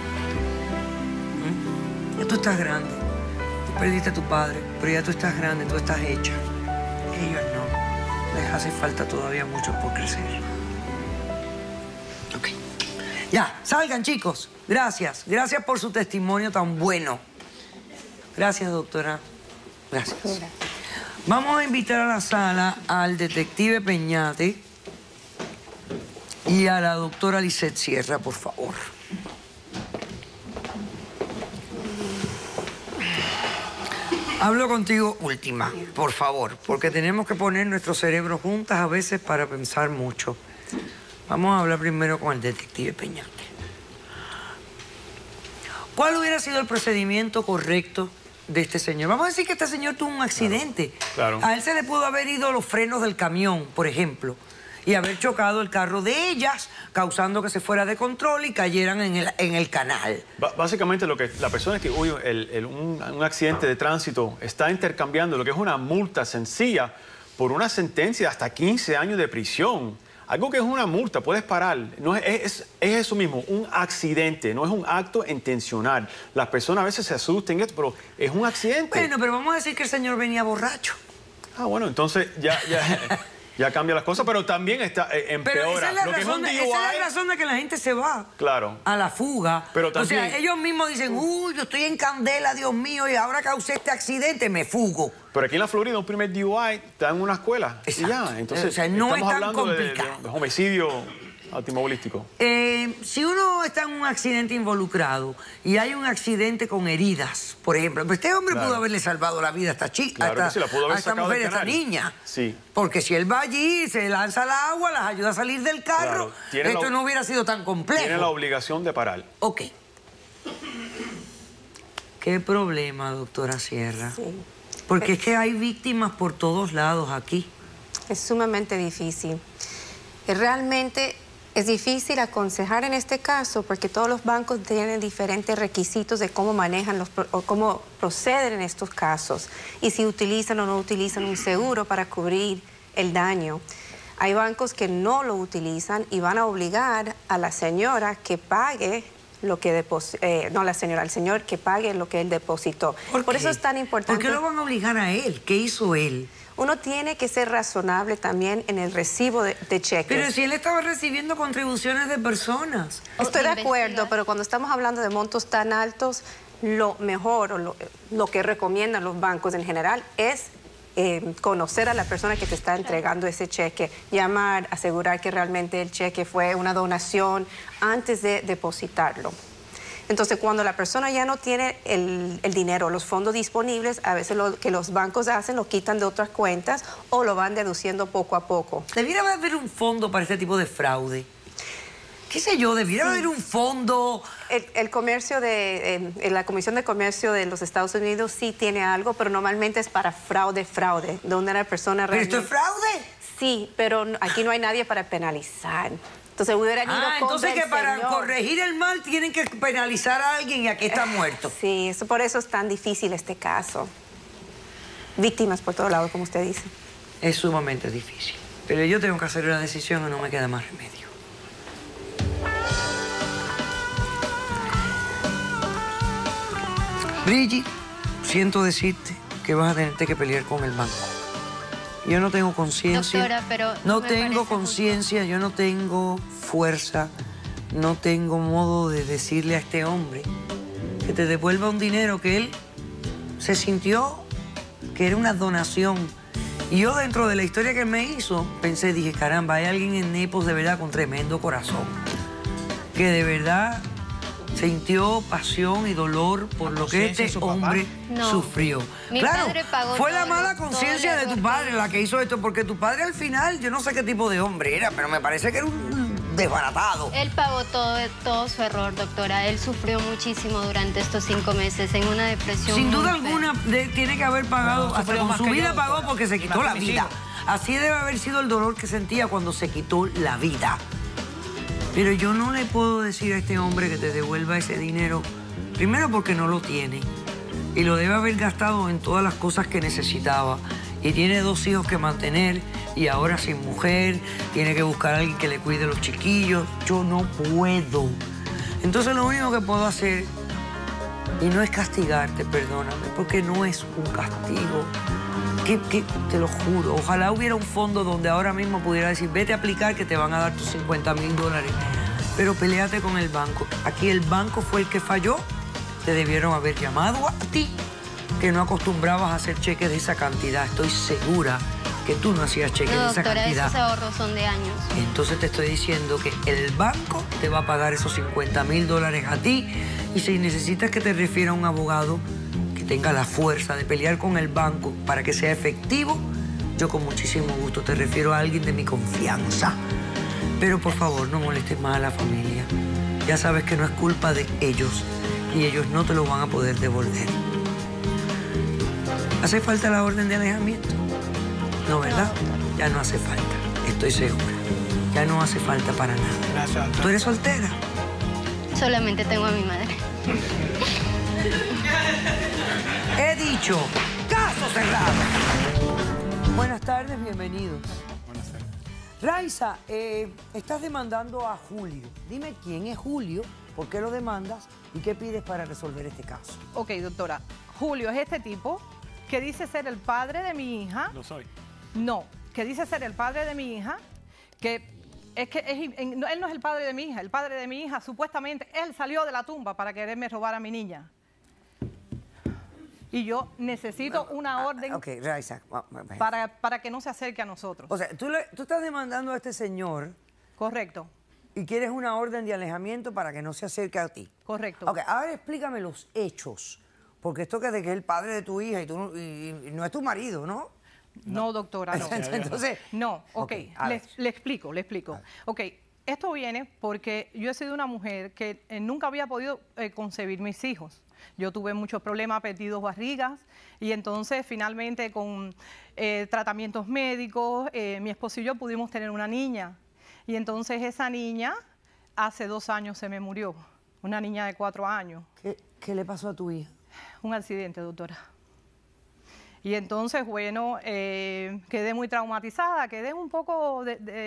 Ya tú estás grande. Tú perdiste a tu padre, pero ya tú estás grande, tú estás hecha. Ellos no. Les hace falta todavía mucho por crecer. Ok. Ya, salgan, chicos. Gracias. Gracias por su testimonio tan bueno. Gracias, doctora. Gracias. Vamos a invitar a la sala al detective Peñate y a la doctora Lisette Sierra, por favor. Hablo contigo última, por favor, porque tenemos que poner nuestros cerebros juntas a veces para pensar mucho. Vamos a hablar primero con el detective Peñate. ¿Cuál hubiera sido el procedimiento correcto de este señor? Vamos a decir que este señor tuvo un accidente. Claro. A él se le pudo haber ido los frenos del camión, por ejemplo, y haber chocado el carro de ellas, causando que se fuera de control y cayeran en el canal. Básicamente lo que la persona que huye un accidente de tránsito está intercambiando lo que es una multa sencilla por una sentencia de hasta 15 años de prisión. Algo que es una multa, puedes parar. No es eso mismo, un accidente, no es un acto intencional. Las personas a veces se asustan, pero es un accidente. Bueno, pero vamos a decir que el señor venía borracho. Ah, bueno, entonces ya cambia las cosas, pero también empeora. Pero esa es la DUI, razón de que la gente se va. Claro. A la fuga. Pero también, o sea, ellos mismos dicen, uy, yo estoy en candela, Dios mío, y ahora causé este accidente, me fugo. Pero aquí en la Florida, un primer DUI está en una escuela. Exacto. Y ya, entonces o sea, no estamos es tan hablando complicado. de homicidio automovilístico. Si uno está en un accidente involucrado y hay un accidente con heridas, por ejemplo, pues este hombre pudo haberle salvado la vida a esta chica, Claro que sí, la pudo haber a esta sacado mujer, del a esta canal. niña. Sí. Porque si él va allí, se lanza al agua, las ayuda a salir del carro, Claro. esto no hubiera sido tan complejo. Tiene la obligación de parar. Ok. ¿Qué problema, doctora Sierra? Sí. Porque es que hay víctimas por todos lados aquí. Es sumamente difícil. Realmente es difícil aconsejar en este caso porque todos los bancos tienen diferentes requisitos de cómo manejan o cómo proceden en estos casos y si utilizan o no utilizan un seguro para cubrir el daño. Hay bancos que no lo utilizan y van a obligar a la señora que pague lo que no la señora, al señor que pague lo que él depositó. Por eso es tan importante. ¿Por qué lo van a obligar a él? ¿Qué hizo él? Uno tiene que ser razonable también en el recibo de cheques. Pero si él estaba recibiendo contribuciones de personas. Estoy de acuerdo, pero cuando estamos hablando de montos tan altos, lo mejor o lo que recomiendan los bancos en general es conocer a la persona que te está entregando ese cheque, llamar, asegurar que realmente el cheque fue una donación antes de depositarlo. Entonces, cuando la persona ya no tiene el dinero, los fondos disponibles, a veces lo que los bancos hacen, lo quitan de otras cuentas o lo van deduciendo poco a poco. Debiera haber un fondo para este tipo de fraude. ¿Qué sé yo? Debiera haber un fondo. El comercio la Comisión de Comercio de los Estados Unidos sí tiene algo, pero normalmente es para fraude, donde la persona realmente... ¿Pero esto es fraude? Sí, pero aquí no hay nadie para penalizar. Entonces hubieran ido entonces que para corregir el mal tienen que penalizar a alguien y aquí está muerto. Sí, por eso es tan difícil este caso. Víctimas por todos lados, como usted dice. Es sumamente difícil. Pero yo tengo que hacer una decisión y no me queda más remedio. Brigitte, siento decirte que vas a tenerte que pelear con el banco. Yo no tengo conciencia. Doctora, pero no tengo conciencia, yo no tengo fuerza, no tengo modo de decirle a este hombre que te devuelva un dinero que él se sintió que era una donación. Y yo dentro de la historia que me hizo, dije, caramba, hay alguien en Naples de verdad con tremendo corazón, que de verdad sintió pasión y dolor por lo que este hombre sufrió. Claro, fue la mala conciencia de tu padre la que hizo esto, porque tu padre al final, yo no sé qué tipo de hombre era, pero me parece que era un desbaratado. Él pagó todo su error, doctora. Él sufrió muchísimo durante estos 5 meses en una depresión. Sin duda muy fea. alguna tiene que haber pagado, hasta con su vida pagó porque se quitó la vida. Así debe haber sido el dolor que sentía cuando se quitó la vida. Pero yo no le puedo decir a este hombre que te devuelva ese dinero, primero porque no lo tiene. Y lo debe haber gastado en todas las cosas que necesitaba. Y tiene 2 hijos que mantener y ahora sin mujer, tiene que buscar a alguien que le cuide a los chiquillos. Yo no puedo. Entonces lo único que puedo hacer, y no es castigarte, perdóname, porque no es un castigo. Que te lo juro, ojalá hubiera un fondo donde ahora mismo pudiera decir, vete a aplicar que te van a dar tus $50,000. Pero peléate con el banco. Aquí el banco fue el que falló. Te debieron haber llamado a ti, que no acostumbrabas a hacer cheques de esa cantidad. Estoy segura que tú no hacías cheques de esa Doctora, cantidad. esos ahorros son de años. Entonces te estoy diciendo que el banco te va a pagar esos $50,000 a ti. Y si necesitas que te refiera a un abogado que tenga la fuerza de pelear con el banco para que sea efectivo, yo con muchísimo gusto te refiero a alguien de mi confianza. Pero por favor, no molestes más a la familia. Ya sabes que no es culpa de ellos y ellos no te lo van a poder devolver. ¿Hace falta la orden de alejamiento? No, ¿verdad? Ya no hace falta, estoy segura. Ya no hace falta para nada. Gracias. ¿Tú eres soltera? Solamente tengo a mi madre. He dicho, caso cerrado. Buenas tardes, bienvenidos. Buenas tardes. Raiza, estás demandando a Julio. Dime quién es Julio, por qué lo demandas y qué pides para resolver este caso. Ok, doctora. Julio es este tipo que dice ser el padre de mi hija. Lo soy. No, que dice ser el padre de mi hija, él no es el padre de mi hija. El padre de mi hija, supuestamente, él salió de la tumba para quererme robar a mi niña. Y yo necesito una orden Raiza, para que no se acerque a nosotros. O sea, tú estás demandando a este señor. Correcto. Y quieres una orden de alejamiento para que no se acerque a ti. Correcto. Ok, ahora explícame los hechos. Porque esto que es el padre de tu hija y no es tu marido, ¿no? No, doctora, no. Entonces, no, ok, le explico. Ah. Ok, esto viene porque yo he sido una mujer que nunca había podido concebir mis hijos. Yo tuve muchos problemas, perdí 2 barrigas y entonces finalmente con tratamientos médicos, mi esposo y yo pudimos tener una niña. Y entonces esa niña hace 2 años se me murió, una niña de 4 años. ¿Qué le pasó a tu hija? Un accidente, doctora. Y entonces, bueno, quedé muy traumatizada, quedé un poco,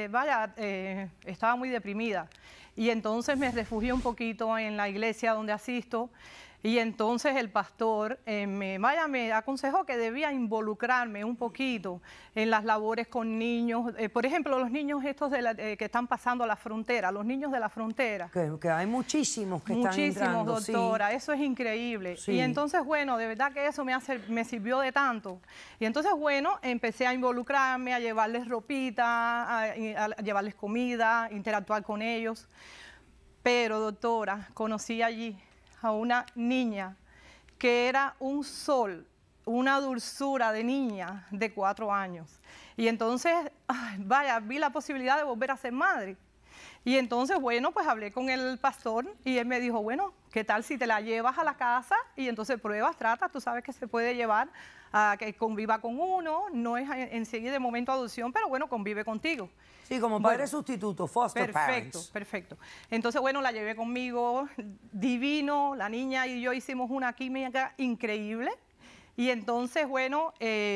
estaba muy deprimida. Y entonces me refugié un poquito en la iglesia donde asisto. Y entonces el pastor me aconsejó que debía involucrarme un poquito en las labores con niños. Por ejemplo, los niños estos que están pasando la frontera, los niños de la frontera. Que hay muchísimos que están entrando. Muchísimos, doctora, sí. Eso es increíble. Sí. Y entonces, bueno, de verdad que eso me sirvió de tanto. Y entonces, bueno, empecé a involucrarme, a llevarles ropita, a llevarles comida, interactuar con ellos. Pero, doctora, conocí allí a una niña que era un sol, una dulzura de niña de 4 años. Y entonces, vi la posibilidad de volver a ser madre. Y entonces, bueno, pues hablé con el pastor y él me dijo, bueno, ¿qué tal si te la llevas a la casa? Y entonces pruebas, tratas, tú sabes que se puede llevar a que conviva con uno, no es enseguida de momento adopción, pero bueno, convive contigo. Sí, como padre sustituto, foster parents. Perfecto. Entonces, bueno, la llevé conmigo, divino, la niña y yo hicimos una química increíble. Y entonces, bueno,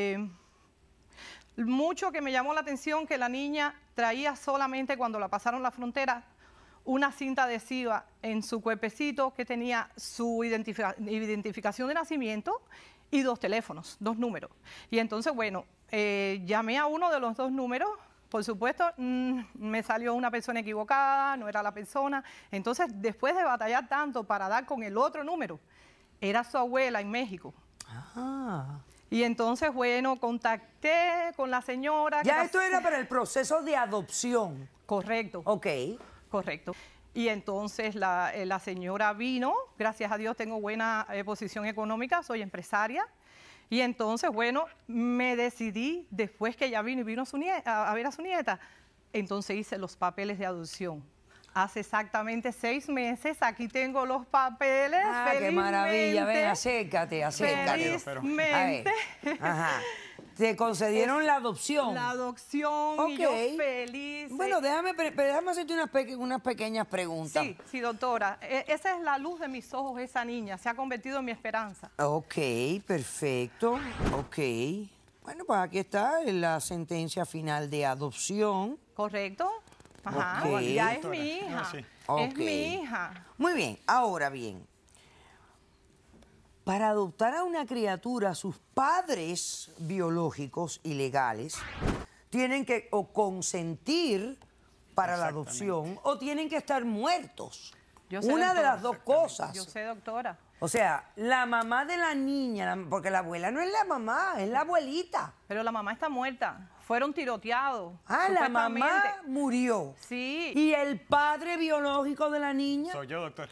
mucho que me llamó la atención que la niña traía solamente cuando la pasaron la frontera una cinta adhesiva en su cuerpecito que tenía su identificación de nacimiento y 2 teléfonos, 2 números. Y entonces, bueno, llamé a uno de los 2 números. Por supuesto, me salió una persona equivocada, no era la persona. Entonces, después de batallar tanto para dar con el otro número, era su abuela en México. Ah. Y entonces, bueno, contacté con la señora. Ya esto era para el proceso de adopción. Correcto. Ok. Correcto. Y entonces la señora vino, gracias a Dios tengo buena posición económica, soy empresaria. Y entonces, bueno, me decidí, después que ella vino y vino a ver a su nieta, entonces hice los papeles de adopción. Hace exactamente 6 meses. Aquí tengo los papeles. Ah, qué maravilla. Ven, acércate. Felizmente. Ajá. ¿Te concedieron la adopción? La adopción, y yo feliz. Bueno, déjame hacerte unas pequeñas preguntas. Sí, doctora. Esa es la luz de mis ojos, esa niña. Se ha convertido en mi esperanza. Ok, perfecto. Ok. Bueno, pues aquí está la sentencia final de adopción. Correcto. Ajá. Okay. Ya es mi hija. Es mi hija. Muy bien. Ahora bien, para adoptar a una criatura, sus padres biológicos y legales tienen que o consentir para la adopción o tienen que estar muertos. Una de las dos cosas. Yo sé, doctora. O sea, la mamá de la niña, porque la abuela no es la mamá, es la abuelita. Pero la mamá está muerta. Fueron tiroteados. Ah, la mamá murió. Sí. ¿Y el padre biológico de la niña? Soy yo, doctor.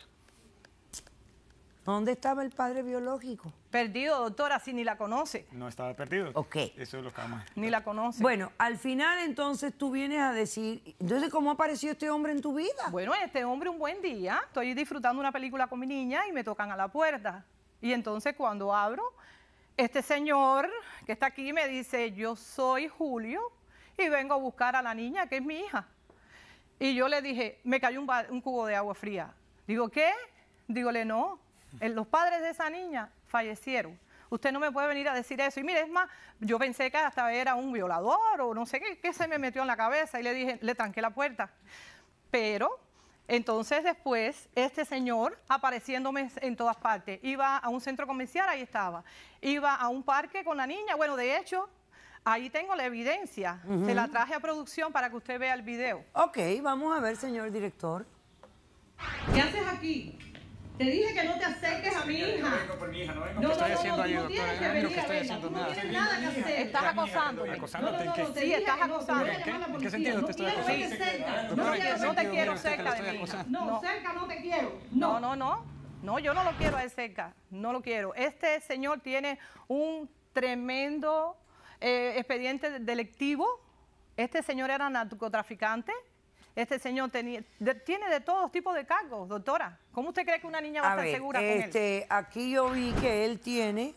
¿Dónde estaba el padre biológico? Perdido, doctora, si ni la conoce. No estaba perdido. Ok. Eso es lo que vamos a... Ni la conoce. Bueno, al final entonces tú vienes a decir, entonces, ¿cómo apareció este hombre en tu vida? Bueno, este hombre un buen día, estoy disfrutando una película con mi niña y me tocan a la puerta. Y entonces cuando abro, este señor que está aquí me dice, yo soy Julio y vengo a buscar a la niña, que es mi hija. Y yo le dije, me cayó un cubo de agua fría. Digo, ¿qué? Dígole, no. Los padres de esa niña fallecieron. Usted no me puede venir a decir eso. Y mire, es más, yo pensé que hasta era un violador o no sé qué se me metió en la cabeza y le dije, le tranqué la puerta. Pero entonces después, este señor apareciéndome en todas partes. Iba a un centro comercial, ahí estaba. Iba a un parque con la niña. Bueno, de hecho, ahí tengo la evidencia. Se la traje a producción para que usted vea el video. Ok, vamos a ver, señor director. ¿Qué haces aquí? Te dije que no te acerques a mi hija. No vengo por mi hija, no vengo. No, ¿Qué estoy no, haciendo no, ahí, no doctora? tienes que Yo no venir a estoy verla. haciendo Tú no nada. tienes nada que hacer. Estás acosándome. ¿Acosándote en qué? Sí, estás acosando. ¿En qué sentido te estoy acosando? No te quiero cerca de mi hija. No, cerca no te quiero. No, yo no lo quiero a él cerca. No lo quiero. Este señor tiene un tremendo expediente delictivo. Este señor era narcotraficante. Este señor tiene de todos tipos de cargos, doctora. ¿Cómo usted cree que una niña va a estar segura con él? Aquí yo vi que él tiene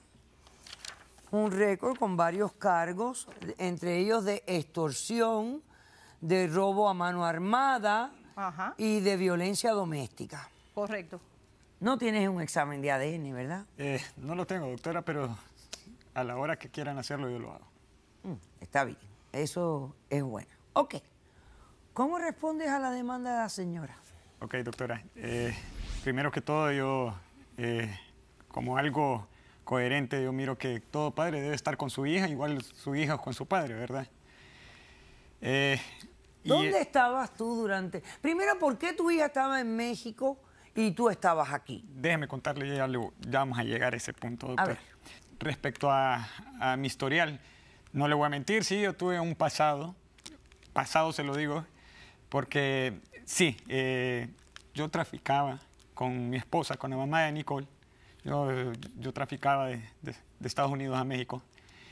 un récord con varios cargos, entre ellos de extorsión, de robo a mano armada y de violencia doméstica. Correcto. No tienes un examen de ADN, ¿verdad? No lo tengo, doctora, pero a la hora que quieran hacerlo yo lo hago. Está bien, eso es bueno. Ok. ¿Cómo respondes a la demanda de la señora? Ok, doctora. Primero que todo, yo, como algo coherente, yo miro que todo padre debe estar con su hija, igual su hija con su padre, ¿verdad? ¿Dónde estabas tú durante...? Primero, ¿por qué tu hija estaba en México y tú estabas aquí? Déjeme contarle, ya vamos a llegar a ese punto, doctora. A ver. Respecto a mi historial, no le voy a mentir, sí, yo tuve un pasado se lo digo, porque sí, yo traficaba con mi esposa, con la mamá de Nicole. Yo traficaba de Estados Unidos a México.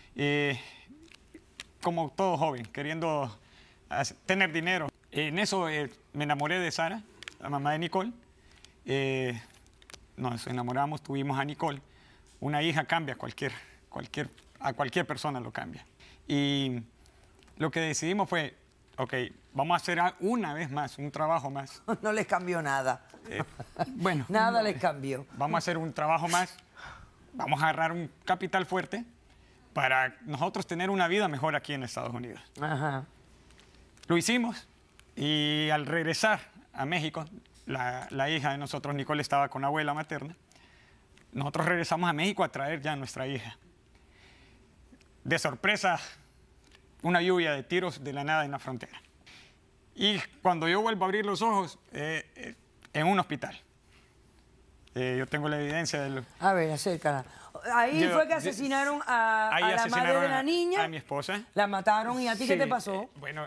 Como todo joven, queriendo tener dinero. En eso me enamoré de Sara, la mamá de Nicole. Nos enamoramos, tuvimos a Nicole. Una hija cambia a cualquier persona lo cambia. Y lo que decidimos fue, ok, vamos a hacer una vez más, un trabajo más. No les cambió nada. Bueno. Nada les cambió. Vamos a hacer un trabajo más, vamos a agarrar un capital fuerte para nosotros tener una vida mejor aquí en Estados Unidos. Ajá. Lo hicimos y al regresar a México, la hija de nosotros, Nicole, estaba con la abuela materna. Nosotros regresamos a México a traer ya a nuestra hija. De sorpresa, una lluvia de tiros de la nada en la frontera. Y cuando yo vuelvo a abrir los ojos, en un hospital. Yo tengo la evidencia del... A ver, acércala. Ahí fue que asesinaron a la madre de la niña. A mi esposa. La mataron. ¿Y a ti qué te pasó? Bueno,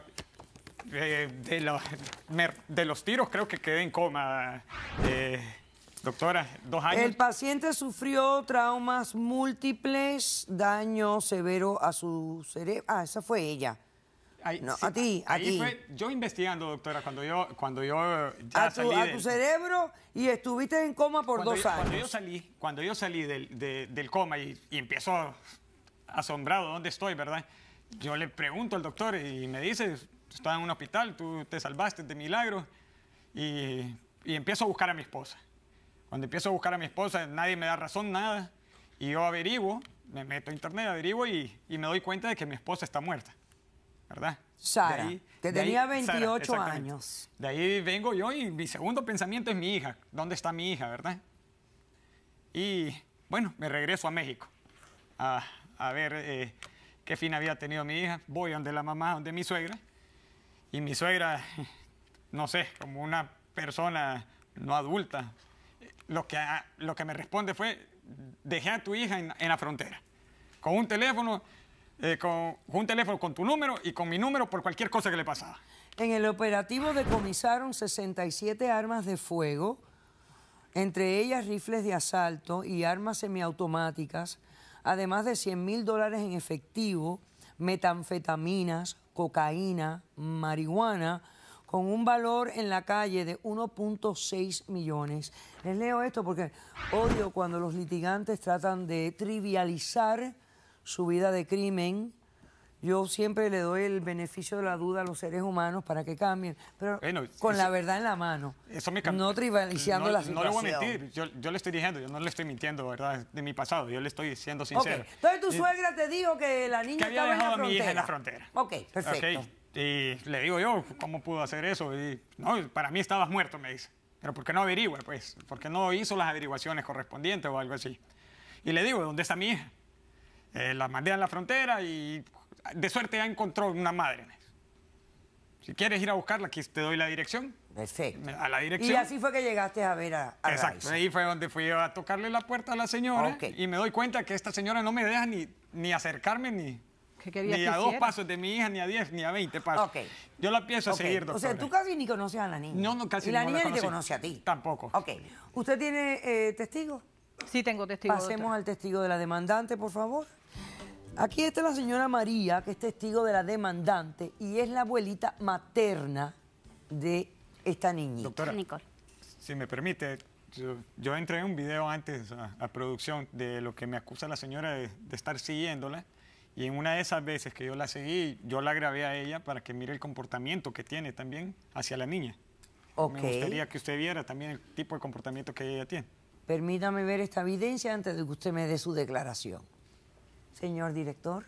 de los tiros creo que quedé en coma, doctora, 2 años. El paciente sufrió traumas múltiples, daño severo a su cerebro. Ah, esa fue ella. No, a ti. Fue yo investigando, doctora, cuando yo ya salí a tu cerebro y estuviste en coma por 2 años. Cuando yo salí del coma y empiezo asombrado dónde estoy, ¿verdad? Yo le pregunto al doctor y me dice, estás en un hospital, tú te salvaste de milagro, y empiezo a buscar a mi esposa. Cuando empiezo a buscar a mi esposa, nadie me da razón, nada, y yo averiguo, me meto a internet, averiguo y me doy cuenta de que mi esposa está muerta, ¿verdad? Sara, que tenía 28 años. De ahí vengo yo y mi segundo pensamiento es mi hija. ¿Dónde está mi hija, verdad? Y bueno, me regreso a México a ver qué fin había tenido mi hija. Voy donde la mamá, donde mi suegra. Y mi suegra, no sé, como una persona no adulta, lo que me responde fue, dejé a tu hija en la frontera, con un teléfono, con tu número y con mi número por cualquier cosa que le pasaba. En el operativo decomisaron 67 armas de fuego, entre ellas rifles de asalto y armas semiautomáticas, además de $100,000 en efectivo, metanfetaminas, cocaína, marihuana, con un valor en la calle de 1.6 millones. Les leo esto porque odio cuando los litigantes tratan de trivializar su vida de crimen. Yo siempre le doy el beneficio de la duda a los seres humanos para que cambien, pero con la verdad en la mano, no trivializando la situación. No le voy a mentir, yo le estoy diciendo, yo no le estoy mintiendo, ¿verdad? De mi pasado, yo le estoy siendo sincero. Okay. Entonces tu suegra te dijo que la niña que había dejado a mi hija en la frontera. Ok, perfecto. Okay. Y le digo yo, ¿cómo pudo hacer eso? Y, no, para mí estabas muerto, me dice. Pero ¿por qué no averigua, pues? ¿Por qué no hizo las averiguaciones correspondientes o algo así? Y le digo, ¿dónde está mi hija? La mandé a la frontera y de suerte ya encontró una madre. Si quieres ir a buscarla, aquí te doy la dirección. Perfecto. A la dirección. Y así fue que llegaste a ver a Exacto. Raiza. Ahí fue donde fui yo a tocarle la puerta a la señora. Y me doy cuenta que esta señora no me deja ni acercarme ni a 2 pasos de mi hija, ni a 10, ni a 20 pasos. Yo la empiezo a seguir, doctora. O sea, tú casi ni conoces a la niña. No, casi y la no niña la ni te conoce a ti. Tampoco. Ok. ¿Usted tiene testigos? Sí, tengo testigos. Pasemos al testigo de la demandante, por favor. Aquí está la señora María, que es testigo de la demandante y es la abuelita materna de esta niñita. Doctora, si me permite, yo entré en un video antes a producción de lo que me acusa la señora de estar siguiéndola, y en una de esas veces que yo la seguí, yo la grabé a ella para que mire el comportamiento que tiene también hacia la niña. Me gustaría que usted viera también el tipo de comportamiento que ella tiene. Permítame ver esta evidencia antes de que usted me dé su declaración. Señor director.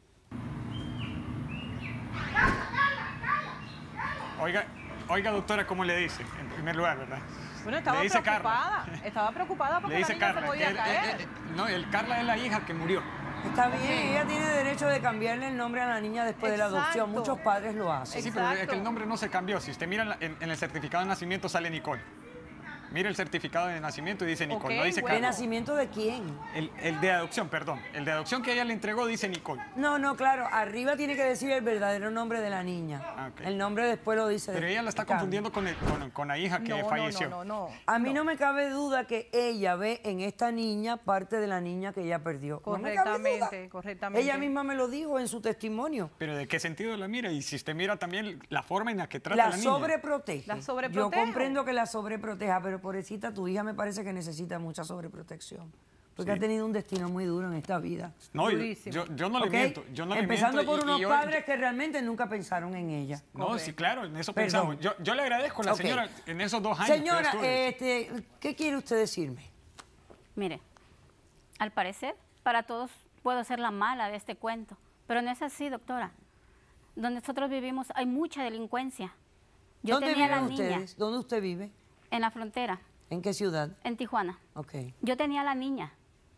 Oiga, doctora, ¿cómo le dice? En primer lugar, ¿verdad? Bueno, estaba preocupada. Estaba preocupada porque la niña se podía caer. No, Carla es la hija que murió. Está bien, ella tiene derecho de cambiarle el nombre a la niña después de la adopción. Muchos padres lo hacen. Sí, pero es que el nombre no se cambió. Si usted mira en el certificado de nacimiento sale Nicole. Mira el certificado de nacimiento y dice Nicole, no dice Carla. ¿De nacimiento de quién? El de adopción, perdón. El de adopción que ella le entregó dice Nicole. No, claro. Arriba tiene que decir el verdadero nombre de la niña. El nombre después lo dice. Pero ella la está confundiendo con la hija que falleció. No. A mí no me cabe duda que ella ve en esta niña parte de la niña que ella perdió. Correctamente, correctamente. Ella misma me lo dijo en su testimonio. ¿Pero de qué sentido la mira? Y si usted mira también la forma en la que trata a la niña. La sobreprotege. Yo comprendo que la sobreproteja, pero pobrecita, tu hija me parece que necesita mucha sobreprotección. Porque ha tenido un destino muy duro en esta vida. No, yo no le miento. Empezando por unos padres que realmente nunca pensaron en ella. No, sí, claro, en eso pensamos. Yo le agradezco a la señora en esos 2 años. Señora, ¿qué quiere usted decirme? Mire, al parecer, para todos puedo ser la mala de este cuento. Pero no es así, doctora. Donde nosotros vivimos hay mucha delincuencia. ¿Dónde viven ustedes? ¿Dónde usted vive? En la frontera. ¿En qué ciudad? En Tijuana. Ok. Yo tenía a la niña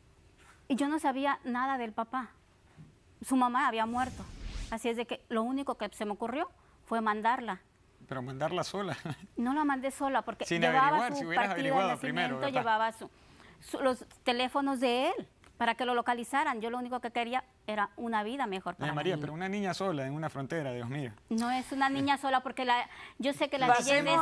y yo no sabía nada del papá. Su mamá había muerto. Así es de que lo único que se me ocurrió fue mandarla. Pero mandarla sola. No la mandé sola porque sin llevaba averiguar, su si hubieras partida averiguado de nacimiento, primero, llevaba los teléfonos de él para que lo localizaran. Yo lo único que quería era una vida mejor para María, mí. pero una niña sola en una frontera, Dios mío. No es una niña sola porque yo sé que la niña en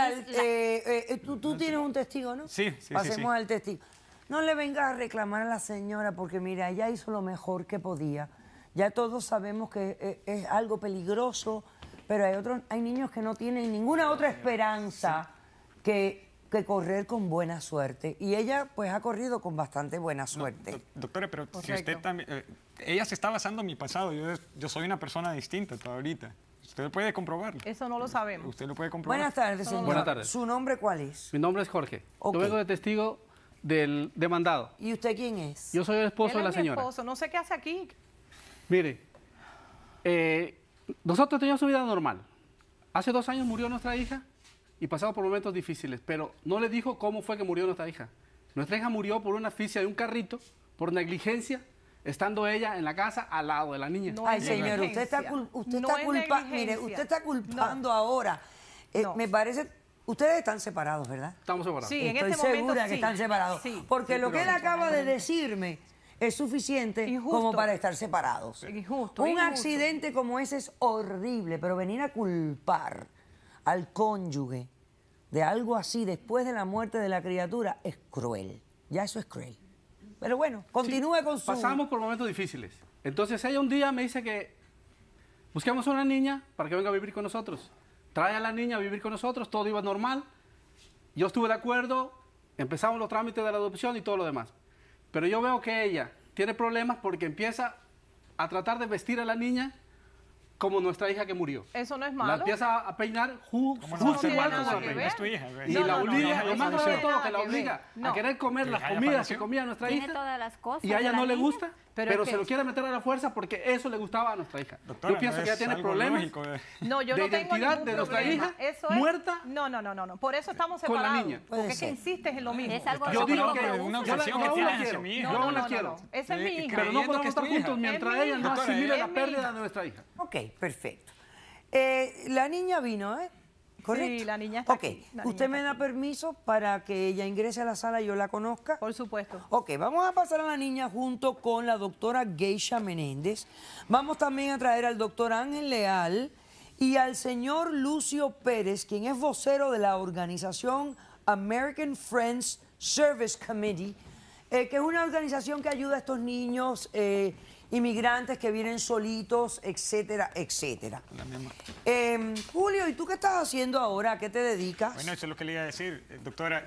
este país... Tú tienes un testigo, ¿no? Sí. Pasemos al testigo. No le vengas a reclamar a la señora porque, mira, ella hizo lo mejor que podía. Ya todos sabemos que es algo peligroso, pero hay niños que no tienen ninguna otra esperanza que correr con buena suerte. Y ella, pues, ha corrido con bastante buena suerte. Doctora, pero si usted también... ella se está basando en mi pasado. Yo soy una persona distinta todavía ahorita. Usted lo puede comprobarlo. Eso no lo sabemos. Usted lo puede comprobar. Buenas tardes, señor. Buenas tardes. ¿Su nombre cuál es? Mi nombre es Jorge. Ok. Yo vengo de testigo del demandado. ¿Y usted quién es? Yo soy el esposo de la Él es mi señora. esposo, no sé qué hace aquí. Mire, nosotros teníamos una vida normal. Hace 2 años murió nuestra hija y pasamos por momentos difíciles, pero no le dijo cómo fue que murió nuestra hija. Nuestra hija murió por una asfixia de un carrito, por negligencia, estando ella en la casa al lado de la niña. No. Ay, señor, usted está culpando ahora. Me parece, ustedes están separados, ¿verdad? Estamos separados. Sí, en Estoy este momento segura que sí. están separados. Sí. Porque Sí, lo que él pero- acaba de decirme es suficiente como para estar separados. Un accidente como ese es horrible, pero venir a culpar al cónyuge de algo así después de la muerte de la criatura es cruel. Ya eso es cruel. Pero bueno, continúe con su... Pasamos por momentos difíciles. Entonces ella un día me dice que busquemos a una niña para que venga a vivir con nosotros. Trae a la niña a vivir con nosotros, todo iba normal. Yo estuve de acuerdo, empezamos los trámites de la adopción y todo lo demás. Pero yo veo que ella tiene problemas porque empieza a tratar de vestir a la niña como nuestra hija que murió. Eso no es La malo. empieza a peinar justo tiene igual nada como que la ver. Es tu hija, güey. Y No, la no, no, obliga, no, lo más eso no grave de tiene todo, nada que la que ver. obliga No. a querer comer las haya comidas que fallecido. comía nuestra Tiene hija. todas las cosas Y a ella de no la le niña. gusta, Pero pero es se que- lo quiere meter a la fuerza porque eso le gustaba a nuestra hija. Doctora, Yo pienso no que ella es tiene algo problemas lógico, No, yo de no tengo identidad ningún de nuestra problema. hija Eso muerta. No. Por eso estamos Con la separados. niña. Porque Puede es que ser. insistes en lo mismo. Es algo Yo digo lógico. que una yo obsesión la que tienes quiero. hacia mi hija. Yo aún la No. quiero. Esa es mi hija. Pero no creyendo podemos que es tu estar hija. juntos mientras Es mi ella no hija. Doctora, asimile es la mi pérdida hija. de nuestra hija. Ok, perfecto. La niña vino, ¿eh? ¿Correcto? Sí, la niña está Ok, aquí. La niña ¿usted me está da aquí. permiso para que ella ingrese a la sala y yo la conozca? Por supuesto. Ok, vamos a pasar a la niña junto con la doctora Geisha Menéndez. Vamos también a traer al doctor Ángel Leal y al señor Lucio Pérez, quien es vocero de la organización American Friends Service Committee, que es una organización que ayuda a estos niños inmigrantes que vienen solitos, etcétera, etcétera. Julio, ¿y tú qué estás haciendo ahora? ¿A qué te dedicas? Bueno, eso es lo que le iba a decir. Doctora,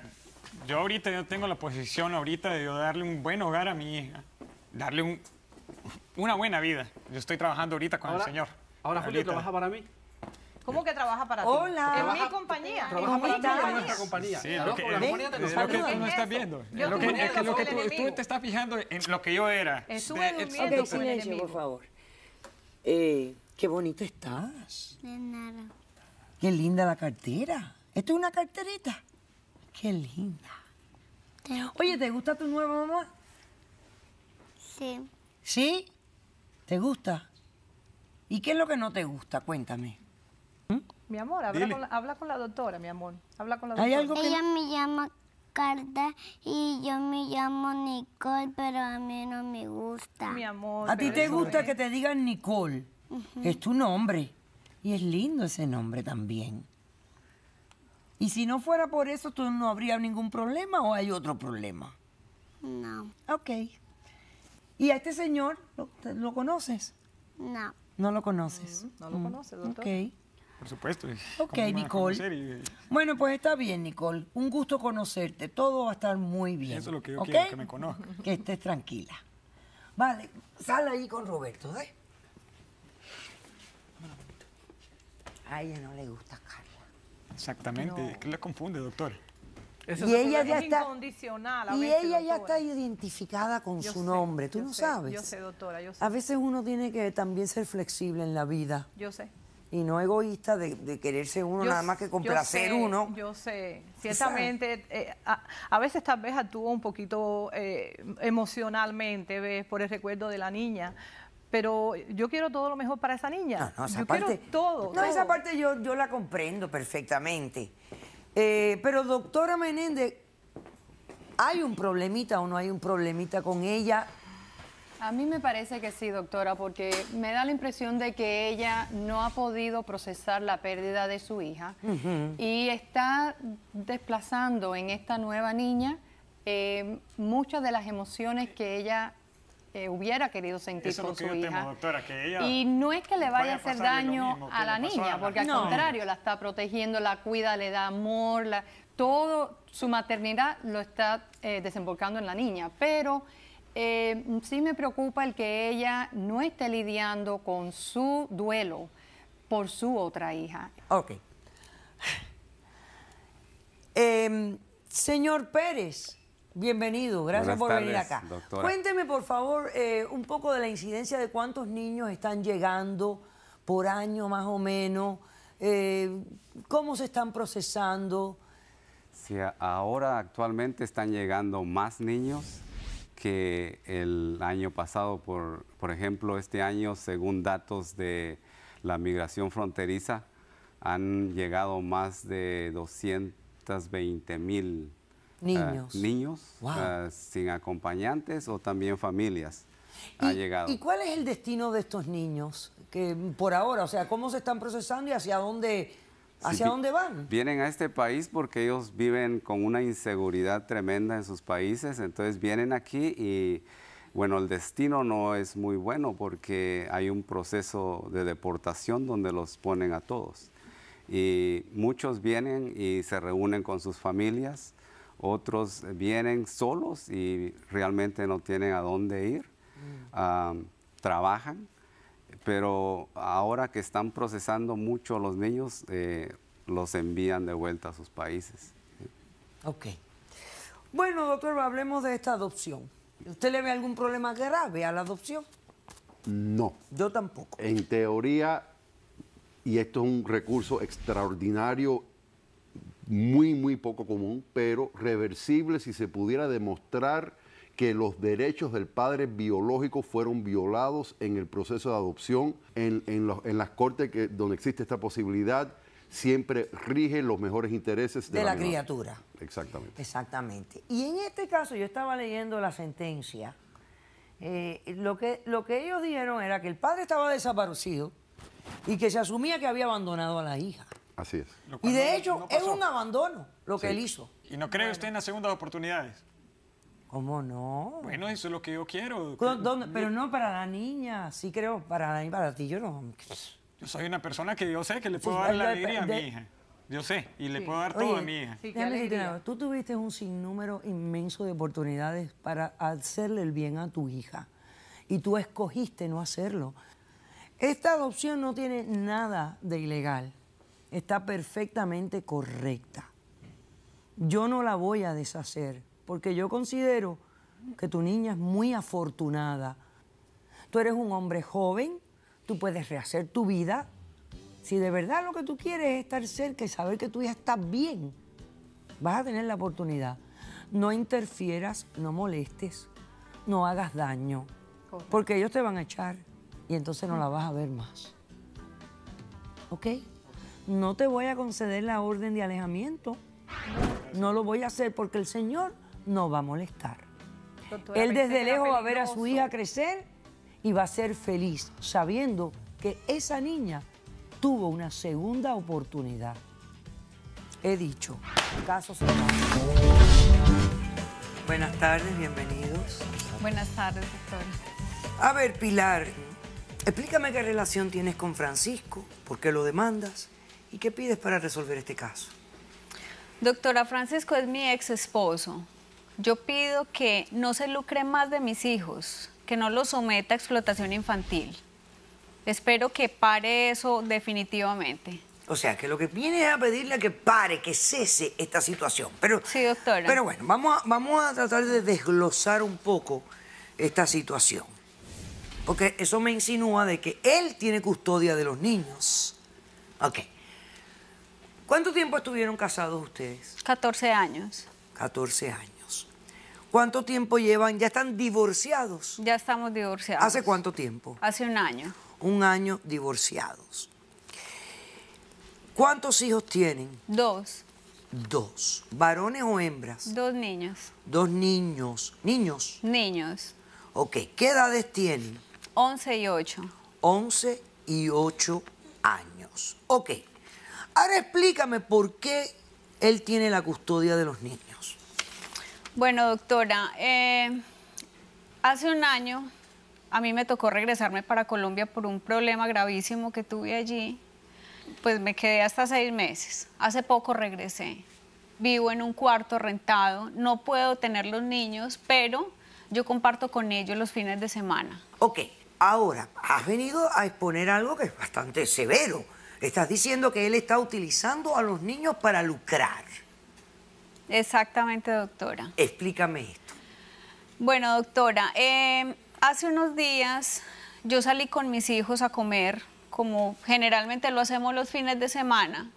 yo tengo la posición ahorita de yo darle un buen hogar a mi hija, darle una buena vida. Yo estoy trabajando ahorita con el señor. Ahora Julio Ahorita. trabaja para mí. ¿Cómo que trabaja para ti? Hola. En mi compañía. Trabaja En mi para compañía. nuestra compañía. Sí, La lo que, compañía te es lo que saluda. tú no estás viendo. Yo Es lo que, estoy es que lo que viendo tú el enemigo. te estás fijando en lo que yo era. Estuve durmiendo Ok, con el silencio, enemigo. por favor. Qué bonita estás. De nada. Qué linda la cartera. ¿Esto es una carterita? Qué linda. Oye, ¿te gusta tu nueva mamá? Sí. ¿Sí? ¿Te gusta? ¿Y qué es lo que no te gusta? Cuéntame. Mi amor, habla con la doctora, mi amor. Habla con la ¿Hay doctora. algo que Ella me llama Carta y yo me llamo Nicole, pero a mí no me gusta. Mi amor. ¿A ti pero te eso gusta es- que te digan Nicole? Es tu nombre. Y es lindo ese nombre también. Y si no fuera por eso, ¿tú no habría ningún problema o hay otro problema? No, Ok. ¿Y a este señor lo conoces? no. No lo conoces. No lo conoce, doctor. Ok. Por supuesto. Ok, ¿cómo me vas a Nicole. conocer? Y Bueno, pues está bien, Nicole. Un gusto conocerte. Todo va a estar muy bien. eso es lo que yo ¿ok? quiero, que me conozca. Que estés tranquila. Vale, sal ahí con Roberto, ¿eh? A ella no le gusta Carla. Exactamente. ¿Qué le confunde, doctor? Y ella ya Es está. incondicional a Y veces, ella ya doctora. está identificada con Yo su sé, nombre. ¿Tú yo no sé, sabes? Yo sé, doctora, yo sé. A veces uno tiene que también ser flexible en la vida. Yo sé. Y no egoísta de quererse uno Yo nada más que sé, complacer uno. Yo sé, ciertamente, a veces tal vez actúo un poquito emocionalmente, ¿ves? Por el recuerdo de la niña, pero yo quiero todo lo mejor para esa niña. No, esa yo parte, quiero todo. No, esa todo. parte yo la comprendo perfectamente. Pero doctora Menéndez, ¿hay un problemita o no hay un problemita con ella? A mí me parece que sí, doctora, porque me da la impresión de que ella no ha podido procesar la pérdida de su hija y está desplazando en esta nueva niña muchas de las emociones que ella hubiera querido sentir Eso es con lo que su yo hija. temo, doctora, que ella y no es que le vaya a hacer pasarle lo daño mismo que a le la pasó a niña, la porque al niña. contrario, la está protegiendo, la cuida, le da amor, todo su maternidad lo está desembolcando en la niña. Pero sí me preocupa el que ella no esté lidiando con su duelo por su otra hija. Ok. Señor Pérez, bienvenido, gracias Buenas por venir tardes, acá. doctora. Cuénteme, por favor, un poco de la incidencia de cuántos niños están llegando por año más o menos, cómo se están procesando. Sí, ahora actualmente están llegando más niños que el año pasado. Por ejemplo, este año, según datos de la migración fronteriza, han llegado más de 220,000 niños Wow. sin acompañantes o también familias. Ha llegado. ¿Y cuál es el destino de estos niños? Que por ahora, o sea, ¿cómo se están procesando y hacia dónde van? Vienen a este país porque ellos viven con una inseguridad tremenda en sus países, entonces vienen aquí y, bueno, el destino no es muy bueno porque hay un proceso de deportación donde los ponen a todos. Y muchos vienen y se reúnen con sus familias, otros vienen solos y realmente no tienen a dónde ir, trabajan. Pero ahora que están procesando mucho los niños, los envían de vuelta a sus países. Ok. Bueno, doctor, hablemos de esta adopción. ¿Usted le ve algún problema grave a la adopción? No. Yo tampoco. En teoría, y esto es un recurso extraordinario, muy poco común, pero reversible si se pudiera demostrar que los derechos del padre biológico fueron violados en el proceso de adopción. En las cortes donde existe esta posibilidad, siempre rige los mejores intereses De la menor. criatura. Exactamente. Exactamente. Y en este caso, yo estaba leyendo la sentencia. Lo que ellos dijeron era que el padre estaba desaparecido y que se asumía que había abandonado a la hija. Así es. Y de hecho, es un abandono lo que él hizo. ¿Y no cree usted en las segundas oportunidades? ¿Cómo no? Bueno, eso es lo que yo quiero. Pero no para la niña, sí creo, para ti yo no. Yo soy una persona que yo sé que le puedo Sí, dar la de- alegría a mi de- hija. Yo sé, y le Sí. puedo dar Oye, todo a mi hija. déjame decirte una cosa. Tú tuviste un sinnúmero inmenso de oportunidades para hacerle el bien a tu hija. Y tú escogiste no hacerlo. Esta adopción no tiene nada de ilegal. Está perfectamente correcta. Yo no la voy a deshacer, porque yo considero que tu niña es muy afortunada. Tú eres un hombre joven, tú puedes rehacer tu vida. Si de verdad lo que tú quieres es estar cerca y saber que tu hija está bien, vas a tener la oportunidad. No interfieras, no molestes, no hagas daño, porque ellos te van a echar y entonces no la vas a ver más. ¿Ok? No te voy a conceder la orden de alejamiento. No lo voy a hacer porque el Señor no va a molestar. Doctora, Él pensé desde que era lejos va a ver a su peligroso. hija crecer y va a ser feliz, sabiendo que esa niña tuvo una segunda oportunidad. He dicho, caso cerrado. Buenas tardes, bienvenidos. Buenas tardes, doctora. A ver, Pilar, explícame qué relación tienes con Francisco, por qué lo demandas y qué pides para resolver este caso. Doctora, Francisco es mi ex esposo. Yo pido que no se lucre más de mis hijos, que no los someta a explotación infantil. Espero que pare eso definitivamente. O sea, que lo que viene es a pedirle a que pare, que cese esta situación. Pero, sí, doctora. Pero bueno, vamos a tratar de desglosar un poco esta situación. Porque eso me insinúa de que él tiene custodia de los niños. Ok. ¿Cuánto tiempo estuvieron casados ustedes? 14 años. 14 años. ¿Cuánto tiempo llevan? ¿Ya están divorciados? Ya estamos divorciados. ¿Hace cuánto tiempo? Hace un año. Un año divorciados. ¿Cuántos hijos tienen? 2. 2. ¿Varones o hembras? 2 niños. 2 niños. ¿Niños? Niños. Ok. ¿Qué edades tienen? 11 y 8. 11 y 8 años. Ok. Ahora explícame por qué él tiene la custodia de los niños. Bueno, doctora, hace un año a mí me tocó regresarme para Colombia por un problema gravísimo que tuve allí. Pues me quedé hasta 6 meses. Hace poco regresé. Vivo en un cuarto rentado, no puedo tener los niños, pero yo comparto con ellos los fines de semana. Ok, ahora, has venido a exponer algo que es bastante severo. Estás diciendo que él está utilizando a los niños para lucrar. Exactamente, doctora. Explícame esto. Bueno, doctora, hace unos días yo salí con mis hijos a comer, como generalmente lo hacemos los fines de semana.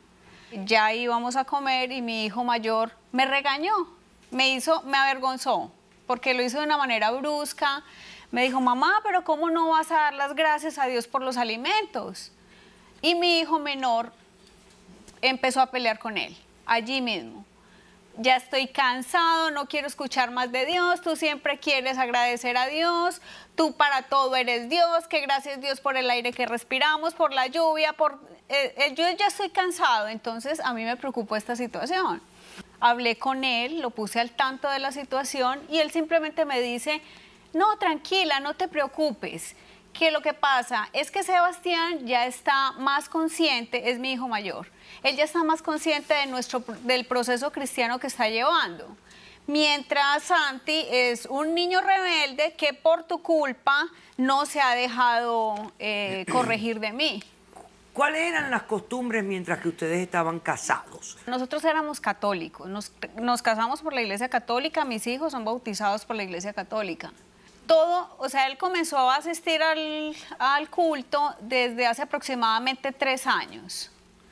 Ya íbamos a comer y mi hijo mayor me regañó, me avergonzó, porque lo hizo de una manera brusca. Me dijo, mamá, pero ¿cómo no vas a dar las gracias a Dios por los alimentos? Y mi hijo menor empezó a pelear con él, allí mismo. Ya estoy cansado, no quiero escuchar más de Dios, tú siempre quieres agradecer a Dios, tú para todo eres Dios, que gracias Dios por el aire que respiramos, por la lluvia, yo ya estoy cansado, entonces a mí me preocupó esta situación. Hablé con él, lo puse al tanto de la situación y él simplemente me dice, no, tranquila, no te preocupes, que lo que pasa es que Sebastián ya está más consciente, es mi hijo mayor, él ya está más consciente del proceso cristiano que está llevando. Mientras Santi es un niño rebelde que por tu culpa no se ha dejado corregir de mí. ¿Cuáles eran las costumbres mientras que ustedes estaban casados? Nosotros éramos católicos, nos casamos por la Iglesia Católica, mis hijos son bautizados por la Iglesia Católica. Todo, o sea, él comenzó a asistir al culto desde hace aproximadamente 3 años.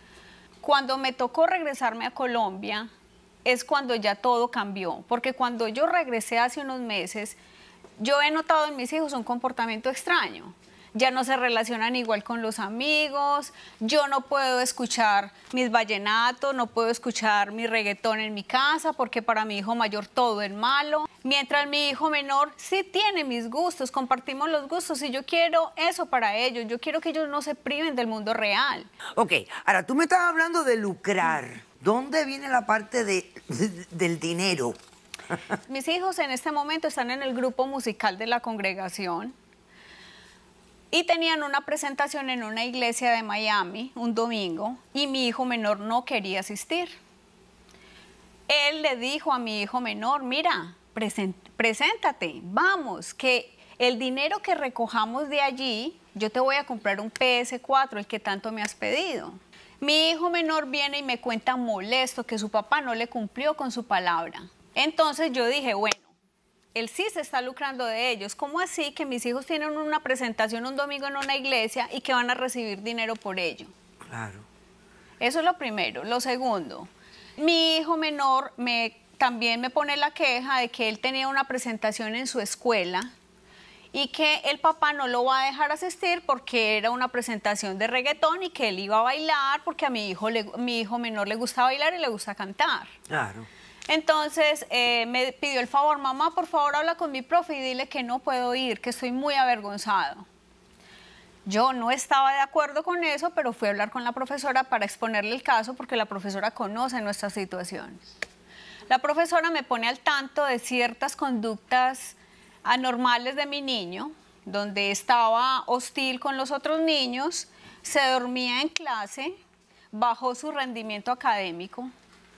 Cuando me tocó regresarme a Colombia, es cuando ya todo cambió, porque cuando yo regresé hace unos meses, yo he notado en mis hijos un comportamiento extraño. Ya no se relacionan igual con los amigos, yo no puedo escuchar mis vallenatos, no puedo escuchar mi reggaetón en mi casa, porque para mi hijo mayor todo es malo. Mientras mi hijo menor sí tiene mis gustos, compartimos los gustos y yo quiero eso para ellos, yo quiero que ellos no se priven del mundo real. Ok, ahora tú me estás hablando de lucrar. ¿Dónde viene la parte del dinero? Mis hijos en este momento están en el grupo musical de la congregación y tenían una presentación en una iglesia de Miami un domingo y mi hijo menor no quería asistir. Él le dijo a mi hijo menor, mira, preséntate, vamos, que el dinero que recojamos de allí, yo te voy a comprar un PS4, el que tanto me has pedido. Mi hijo menor viene y me cuenta molesto que su papá no le cumplió con su palabra. Entonces yo dije, bueno, él sí se está lucrando de ellos. ¿Cómo así que mis hijos tienen una presentación un domingo en una iglesia y que van a recibir dinero por ello? Claro. Eso es lo primero. Lo segundo, mi hijo menor también me pone la queja de que él tenía una presentación en su escuela y que el papá no lo va a dejar asistir porque era una presentación de reggaetón y que él iba a bailar porque a mi hijo menor le gusta bailar y le gusta cantar. Claro. Entonces me pidió el favor, mamá, por favor habla con mi profe y dile que no puedo ir, que estoy muy avergonzado. Yo no estaba de acuerdo con eso, pero fui a hablar con la profesora para exponerle el caso porque la profesora conoce nuestras situaciones. La profesora me pone al tanto de ciertas conductas anormales de mi niño, donde estaba hostil con los otros niños, se dormía en clase, bajó su rendimiento académico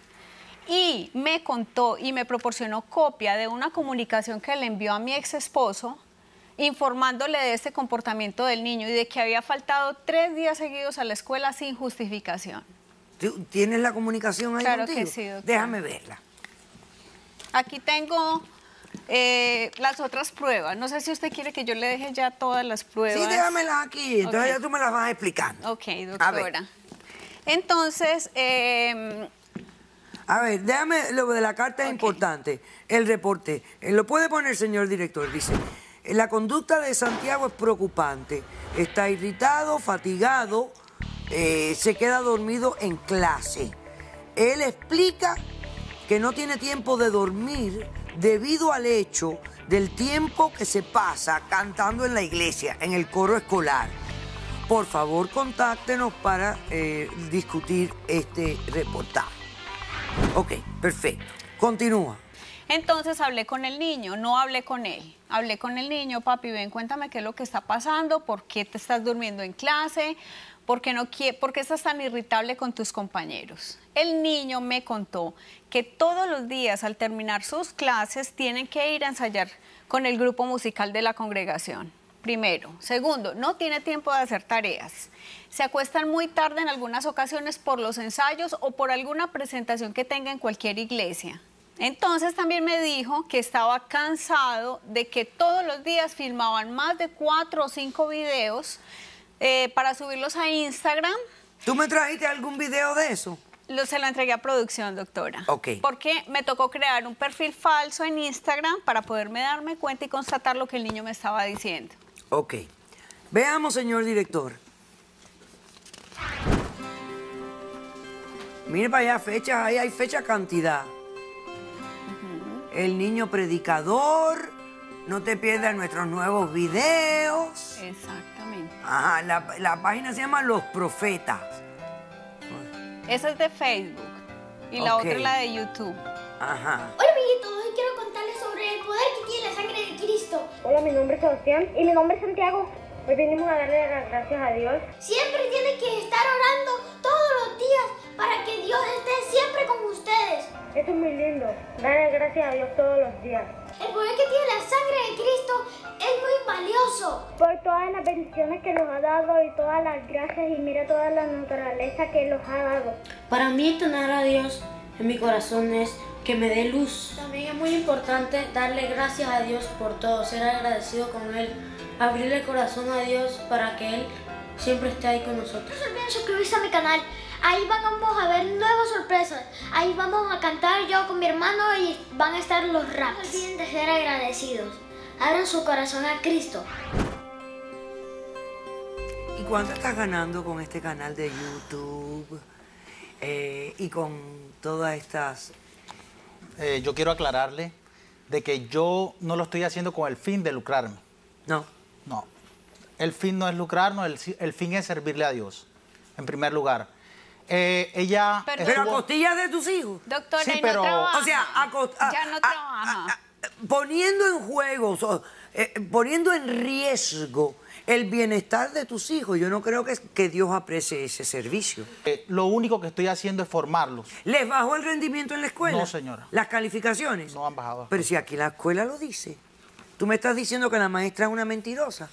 y me contó y me proporcionó copia de una comunicación que le envió a mi ex esposo informándole de este comportamiento del niño y de que había faltado 3 días seguidos a la escuela sin justificación. ¿Tienes la comunicación ahí Claro contigo? que sí, doctora. Déjame verla. Aquí tengo las otras pruebas. No sé si usted quiere que yo le deje ya todas las pruebas. Sí, déjamelas aquí, entonces Okay. ya tú me las vas explicando. Ok, doctora. Entonces, a ver, déjame, lo de la carta es importante. El reporte, lo puede poner, señor director, dice, la conducta de Santiago es preocupante. Está irritado, fatigado, se queda dormido en clase. Él explica que no tiene tiempo de dormir debido al hecho del tiempo que se pasa cantando en la iglesia, en el coro escolar. Por favor, contáctenos para discutir este reportaje. Ok, perfecto. Continúa. Entonces hablé con el niño, no hablé con él. Hablé con el niño, papi, ven, cuéntame qué es lo que está pasando, por qué te estás durmiendo en clase, por qué estás tan irritable con tus compañeros. El niño me contó que todos los días al terminar sus clases tienen que ir a ensayar con el grupo musical de la congregación. Primero. Segundo, no tiene tiempo de hacer tareas. Se acuestan muy tarde en algunas ocasiones por los ensayos o por alguna presentación que tenga en cualquier iglesia. Entonces también me dijo que estaba cansado de que todos los días filmaban más de 4 o 5 videos para subirlos a Instagram. ¿Tú me trajiste algún video de eso? Se lo entregué a producción, doctora. Ok. Porque me tocó crear un perfil falso en Instagram para poderme darme cuenta y constatar lo que el niño me estaba diciendo. Ok. Veamos, señor director. Mire para allá, fechas, ahí hay fecha cantidad. El niño predicador, no te pierdas nuestros nuevos videos. Exactamente. Ajá, la página se llama Los Profetas. Esa es de Facebook y la otra es la de YouTube. Ajá. Hola amiguitos, hoy quiero contarles sobre el poder que tiene la sangre de Cristo. Hola, mi nombre es Sebastián y mi nombre es Santiago. Hoy venimos a darle las gracias a Dios. Siempre tienen que estar orando todos los días para que Dios esté siempre con ustedes. Eso es muy lindo, darle gracias a Dios todos los días. El poder que tiene la sangre de Cristo es muy valioso. Por todas las bendiciones que nos ha dado y todas las gracias y mira toda la naturaleza que nos ha dado. Para mí tener a Dios en mi corazón es que me dé luz. También es muy importante darle gracias a Dios por todo, ser agradecido con Él, abrirle el corazón a Dios para que Él siempre esté ahí con nosotros. No se olviden suscribirse a mi canal. Ahí vamos a ver nuevas sorpresas. Ahí vamos a cantar yo con mi hermano y van a estar los raps. No olviden de ser agradecidos. Abran su corazón a Cristo. ¿Y cuánto estás ganando con este canal de YouTube y con todas estas...? Yo quiero aclararle de que yo no lo estoy haciendo con el fin de lucrarme. No. No. El fin no es lucrarnos, el fin es servirle a Dios, en primer lugar. Ella Pero a costillas de tus hijos. Doctora, sí, y pero... no trabaja. O sea, ya no trabaja. Poniendo en juego, poniendo en riesgo el bienestar de tus hijos. Yo no creo que Dios aprecie ese servicio. Lo único que estoy haciendo es formarlos. ¿Les bajó el rendimiento en la escuela? No, señora. ¿Las calificaciones? No han bajado. Pero si aquí la escuela lo dice. ¿Tú me estás diciendo que la maestra es una mentirosa?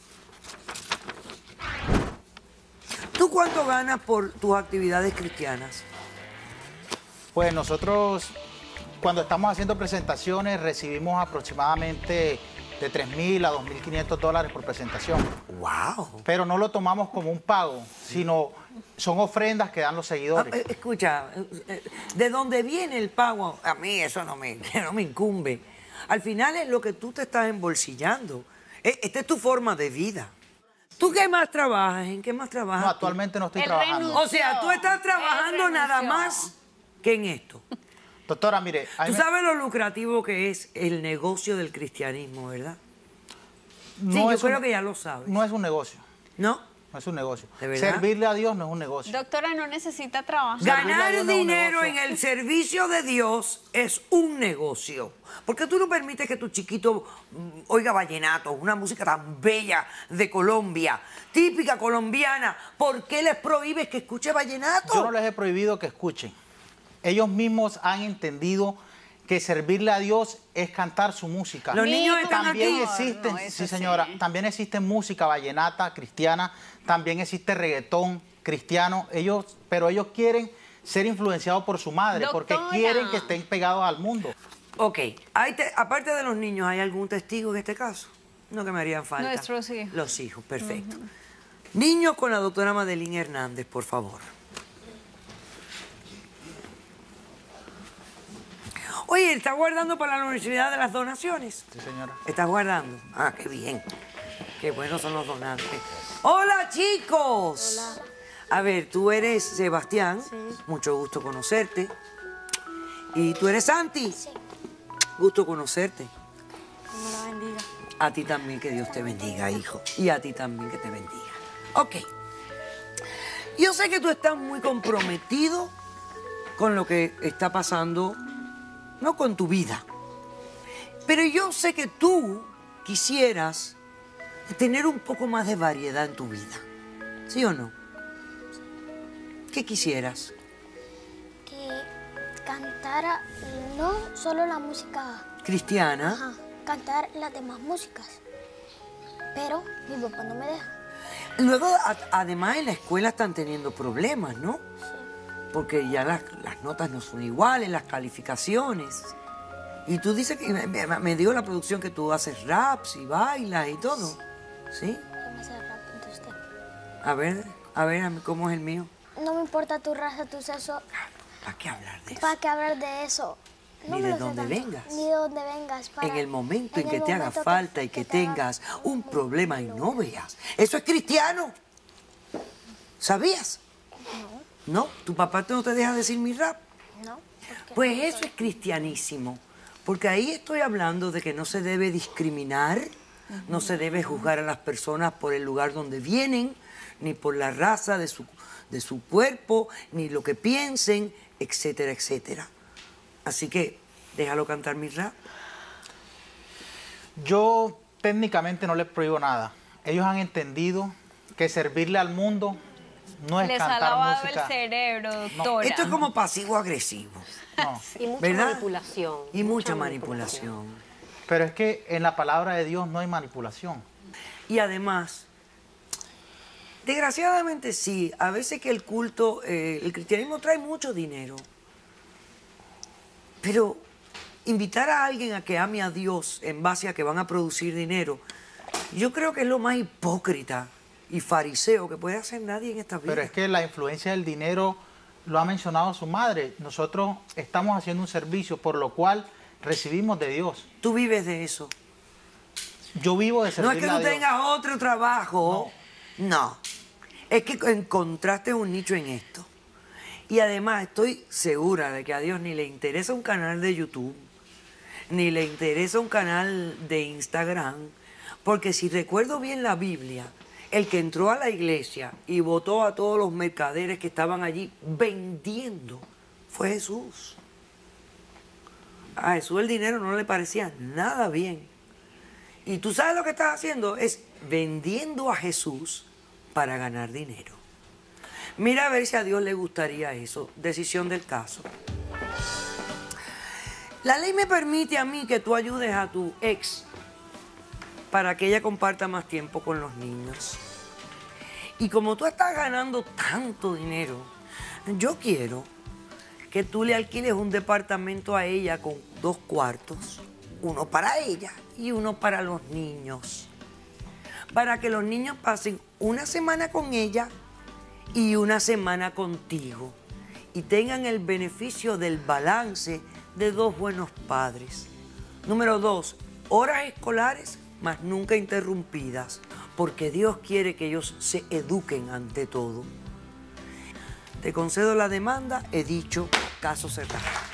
¿Tú cuánto ganas por tus actividades cristianas? Pues nosotros, cuando estamos haciendo presentaciones, recibimos aproximadamente de $3,000 a $2,500 por presentación. ¡Wow! Pero no lo tomamos como un pago, sino son ofrendas que dan los seguidores. Escucha, ¿de dónde viene el pago? A mí eso no me incumbe. Al final es lo que tú te estás embolsillando. Esta es tu forma de vida. ¿Tú qué más trabajas? ¿En qué más trabajas? No, actualmente no estoy trabajando. O sea, tú estás trabajando nada más que en esto. Doctora, mire... Tú sabes lo lucrativo que es el negocio del cristianismo, ¿verdad? Sí, yo creo que ya lo sabes. No es un negocio. ¿No? No es un negocio. ¿De verdad? Servirle a Dios no es un negocio. Doctora, no necesita trabajar. Ganar dinero en el servicio de Dios es un negocio. ¿Por qué tú no permites que tu chiquito oiga vallenato, una música tan bella de Colombia, típica colombiana? ¿Por qué les prohíbes que escuche vallenato? Yo no les he prohibido que escuchen. Ellos mismos han entendido que servirle a Dios es cantar su música. Los niños están también aquí. existen, No, eso sí señora, sí. también existe música vallenata, cristiana, también existe reggaetón cristiano, pero ellos quieren ser influenciados por su madre, porque quieren que estén pegados al mundo. Ok, aparte de los niños, ¿hay algún testigo en este caso? No, que me harían falta. Nuestros hijos. Los hijos, perfecto. Niños con la doctora Madeline Hernández, por favor. Oye, ¿estás guardando para la Universidad de las Donaciones? Sí, señora. ¿Estás guardando? Ah, qué bien. Qué buenos son los donantes. ¡Hola, chicos! Hola. A ver, tú eres Sebastián. Sí. Mucho gusto conocerte. ¿Y tú eres Santi? Sí. Gusto conocerte. Dios la bendiga. A ti también, que Dios te bendiga, hijo. Y a ti también, que te bendiga. Ok. Yo sé que tú estás muy comprometido con lo que está pasando, no con tu vida, Pero yo sé que tú quisieras tener un poco más de variedad en tu vida. ¿Sí o no? ¿Qué quisieras? Que cantara no solo la música cristiana. Ajá, cantar las demás músicas. Pero mi papá no me deja. Luego, además, en la escuela están teniendo problemas, ¿no? Sí. Porque ya las notas no son iguales, las calificaciones. Y tú dices que me dio la producción que tú haces raps y bailas y todo. ¿Sí? Yo me sé rap de usted. A ver, ¿cómo es el mío? No me importa tu raza, tu sexo. ¿Para qué hablar de eso? ¿Para qué hablar de eso? No Ni me de lo sé dónde tanto. vengas. Ni de dónde vengas. En el momento en que te haga falta y que tengas un problema y no veas. Eso es cristiano. ¿Sabías? No. ¿No? ¿Tu papá no te deja decir mi rap? No. Pues eso es cristianísimo. Porque ahí estoy hablando de que no se debe discriminar, no se debe juzgar a las personas por el lugar donde vienen, ni por la raza de su cuerpo, ni lo que piensen, etcétera, etcétera. Así que, déjalo cantar mi rap. Yo técnicamente no les prohíbo nada. Ellos han entendido que servirle al mundo no es Les cantar ha lavado música. el cerebro, doctora. Esto es como pasivo-agresivo. No. Y mucha ¿verdad? manipulación. Y mucha manipulación. Pero es que en la palabra de Dios no hay manipulación. Y además, desgraciadamente sí, a veces que el culto, el cristianismo trae mucho dinero. Pero invitar a alguien a que ame a Dios en base a que van a producir dinero, yo creo que es lo más hipócrita y fariseo que puede hacer nadie en esta vida. Pero es que la influencia del dinero lo ha mencionado su madre. Nosotros estamos haciendo un servicio por lo cual recibimos de Dios. ¿Tú vives de eso? Yo vivo de No servirle es que a tú Dios. tengas otro trabajo. No. Es que encontraste un nicho en esto. Y además estoy segura de que a Dios ni le interesa un canal de YouTube, ni le interesa un canal de Instagram, porque si recuerdo bien la Biblia, el que entró a la iglesia y votó a todos los mercaderes que estaban allí vendiendo fue Jesús. A Jesús el dinero no le parecía nada bien. Y tú sabes lo que estás haciendo, es vendiendo a Jesús para ganar dinero. Mira a ver si a Dios le gustaría eso. Decisión del caso. La ley me permite a mí que tú ayudes a tu ex para que ella comparta más tiempo con los niños. Y como tú estás ganando tanto dinero, yo quiero que tú le alquiles un departamento a ella con 2 cuartos, uno para ella y uno para los niños, para que los niños pasen una semana con ella y una semana contigo y tengan el beneficio del balance de 2 buenos padres. Número 2, horas escolares, mas nunca interrumpidas, porque Dios quiere que ellos se eduquen ante todo. Te concedo la demanda, he dicho, caso cerrado.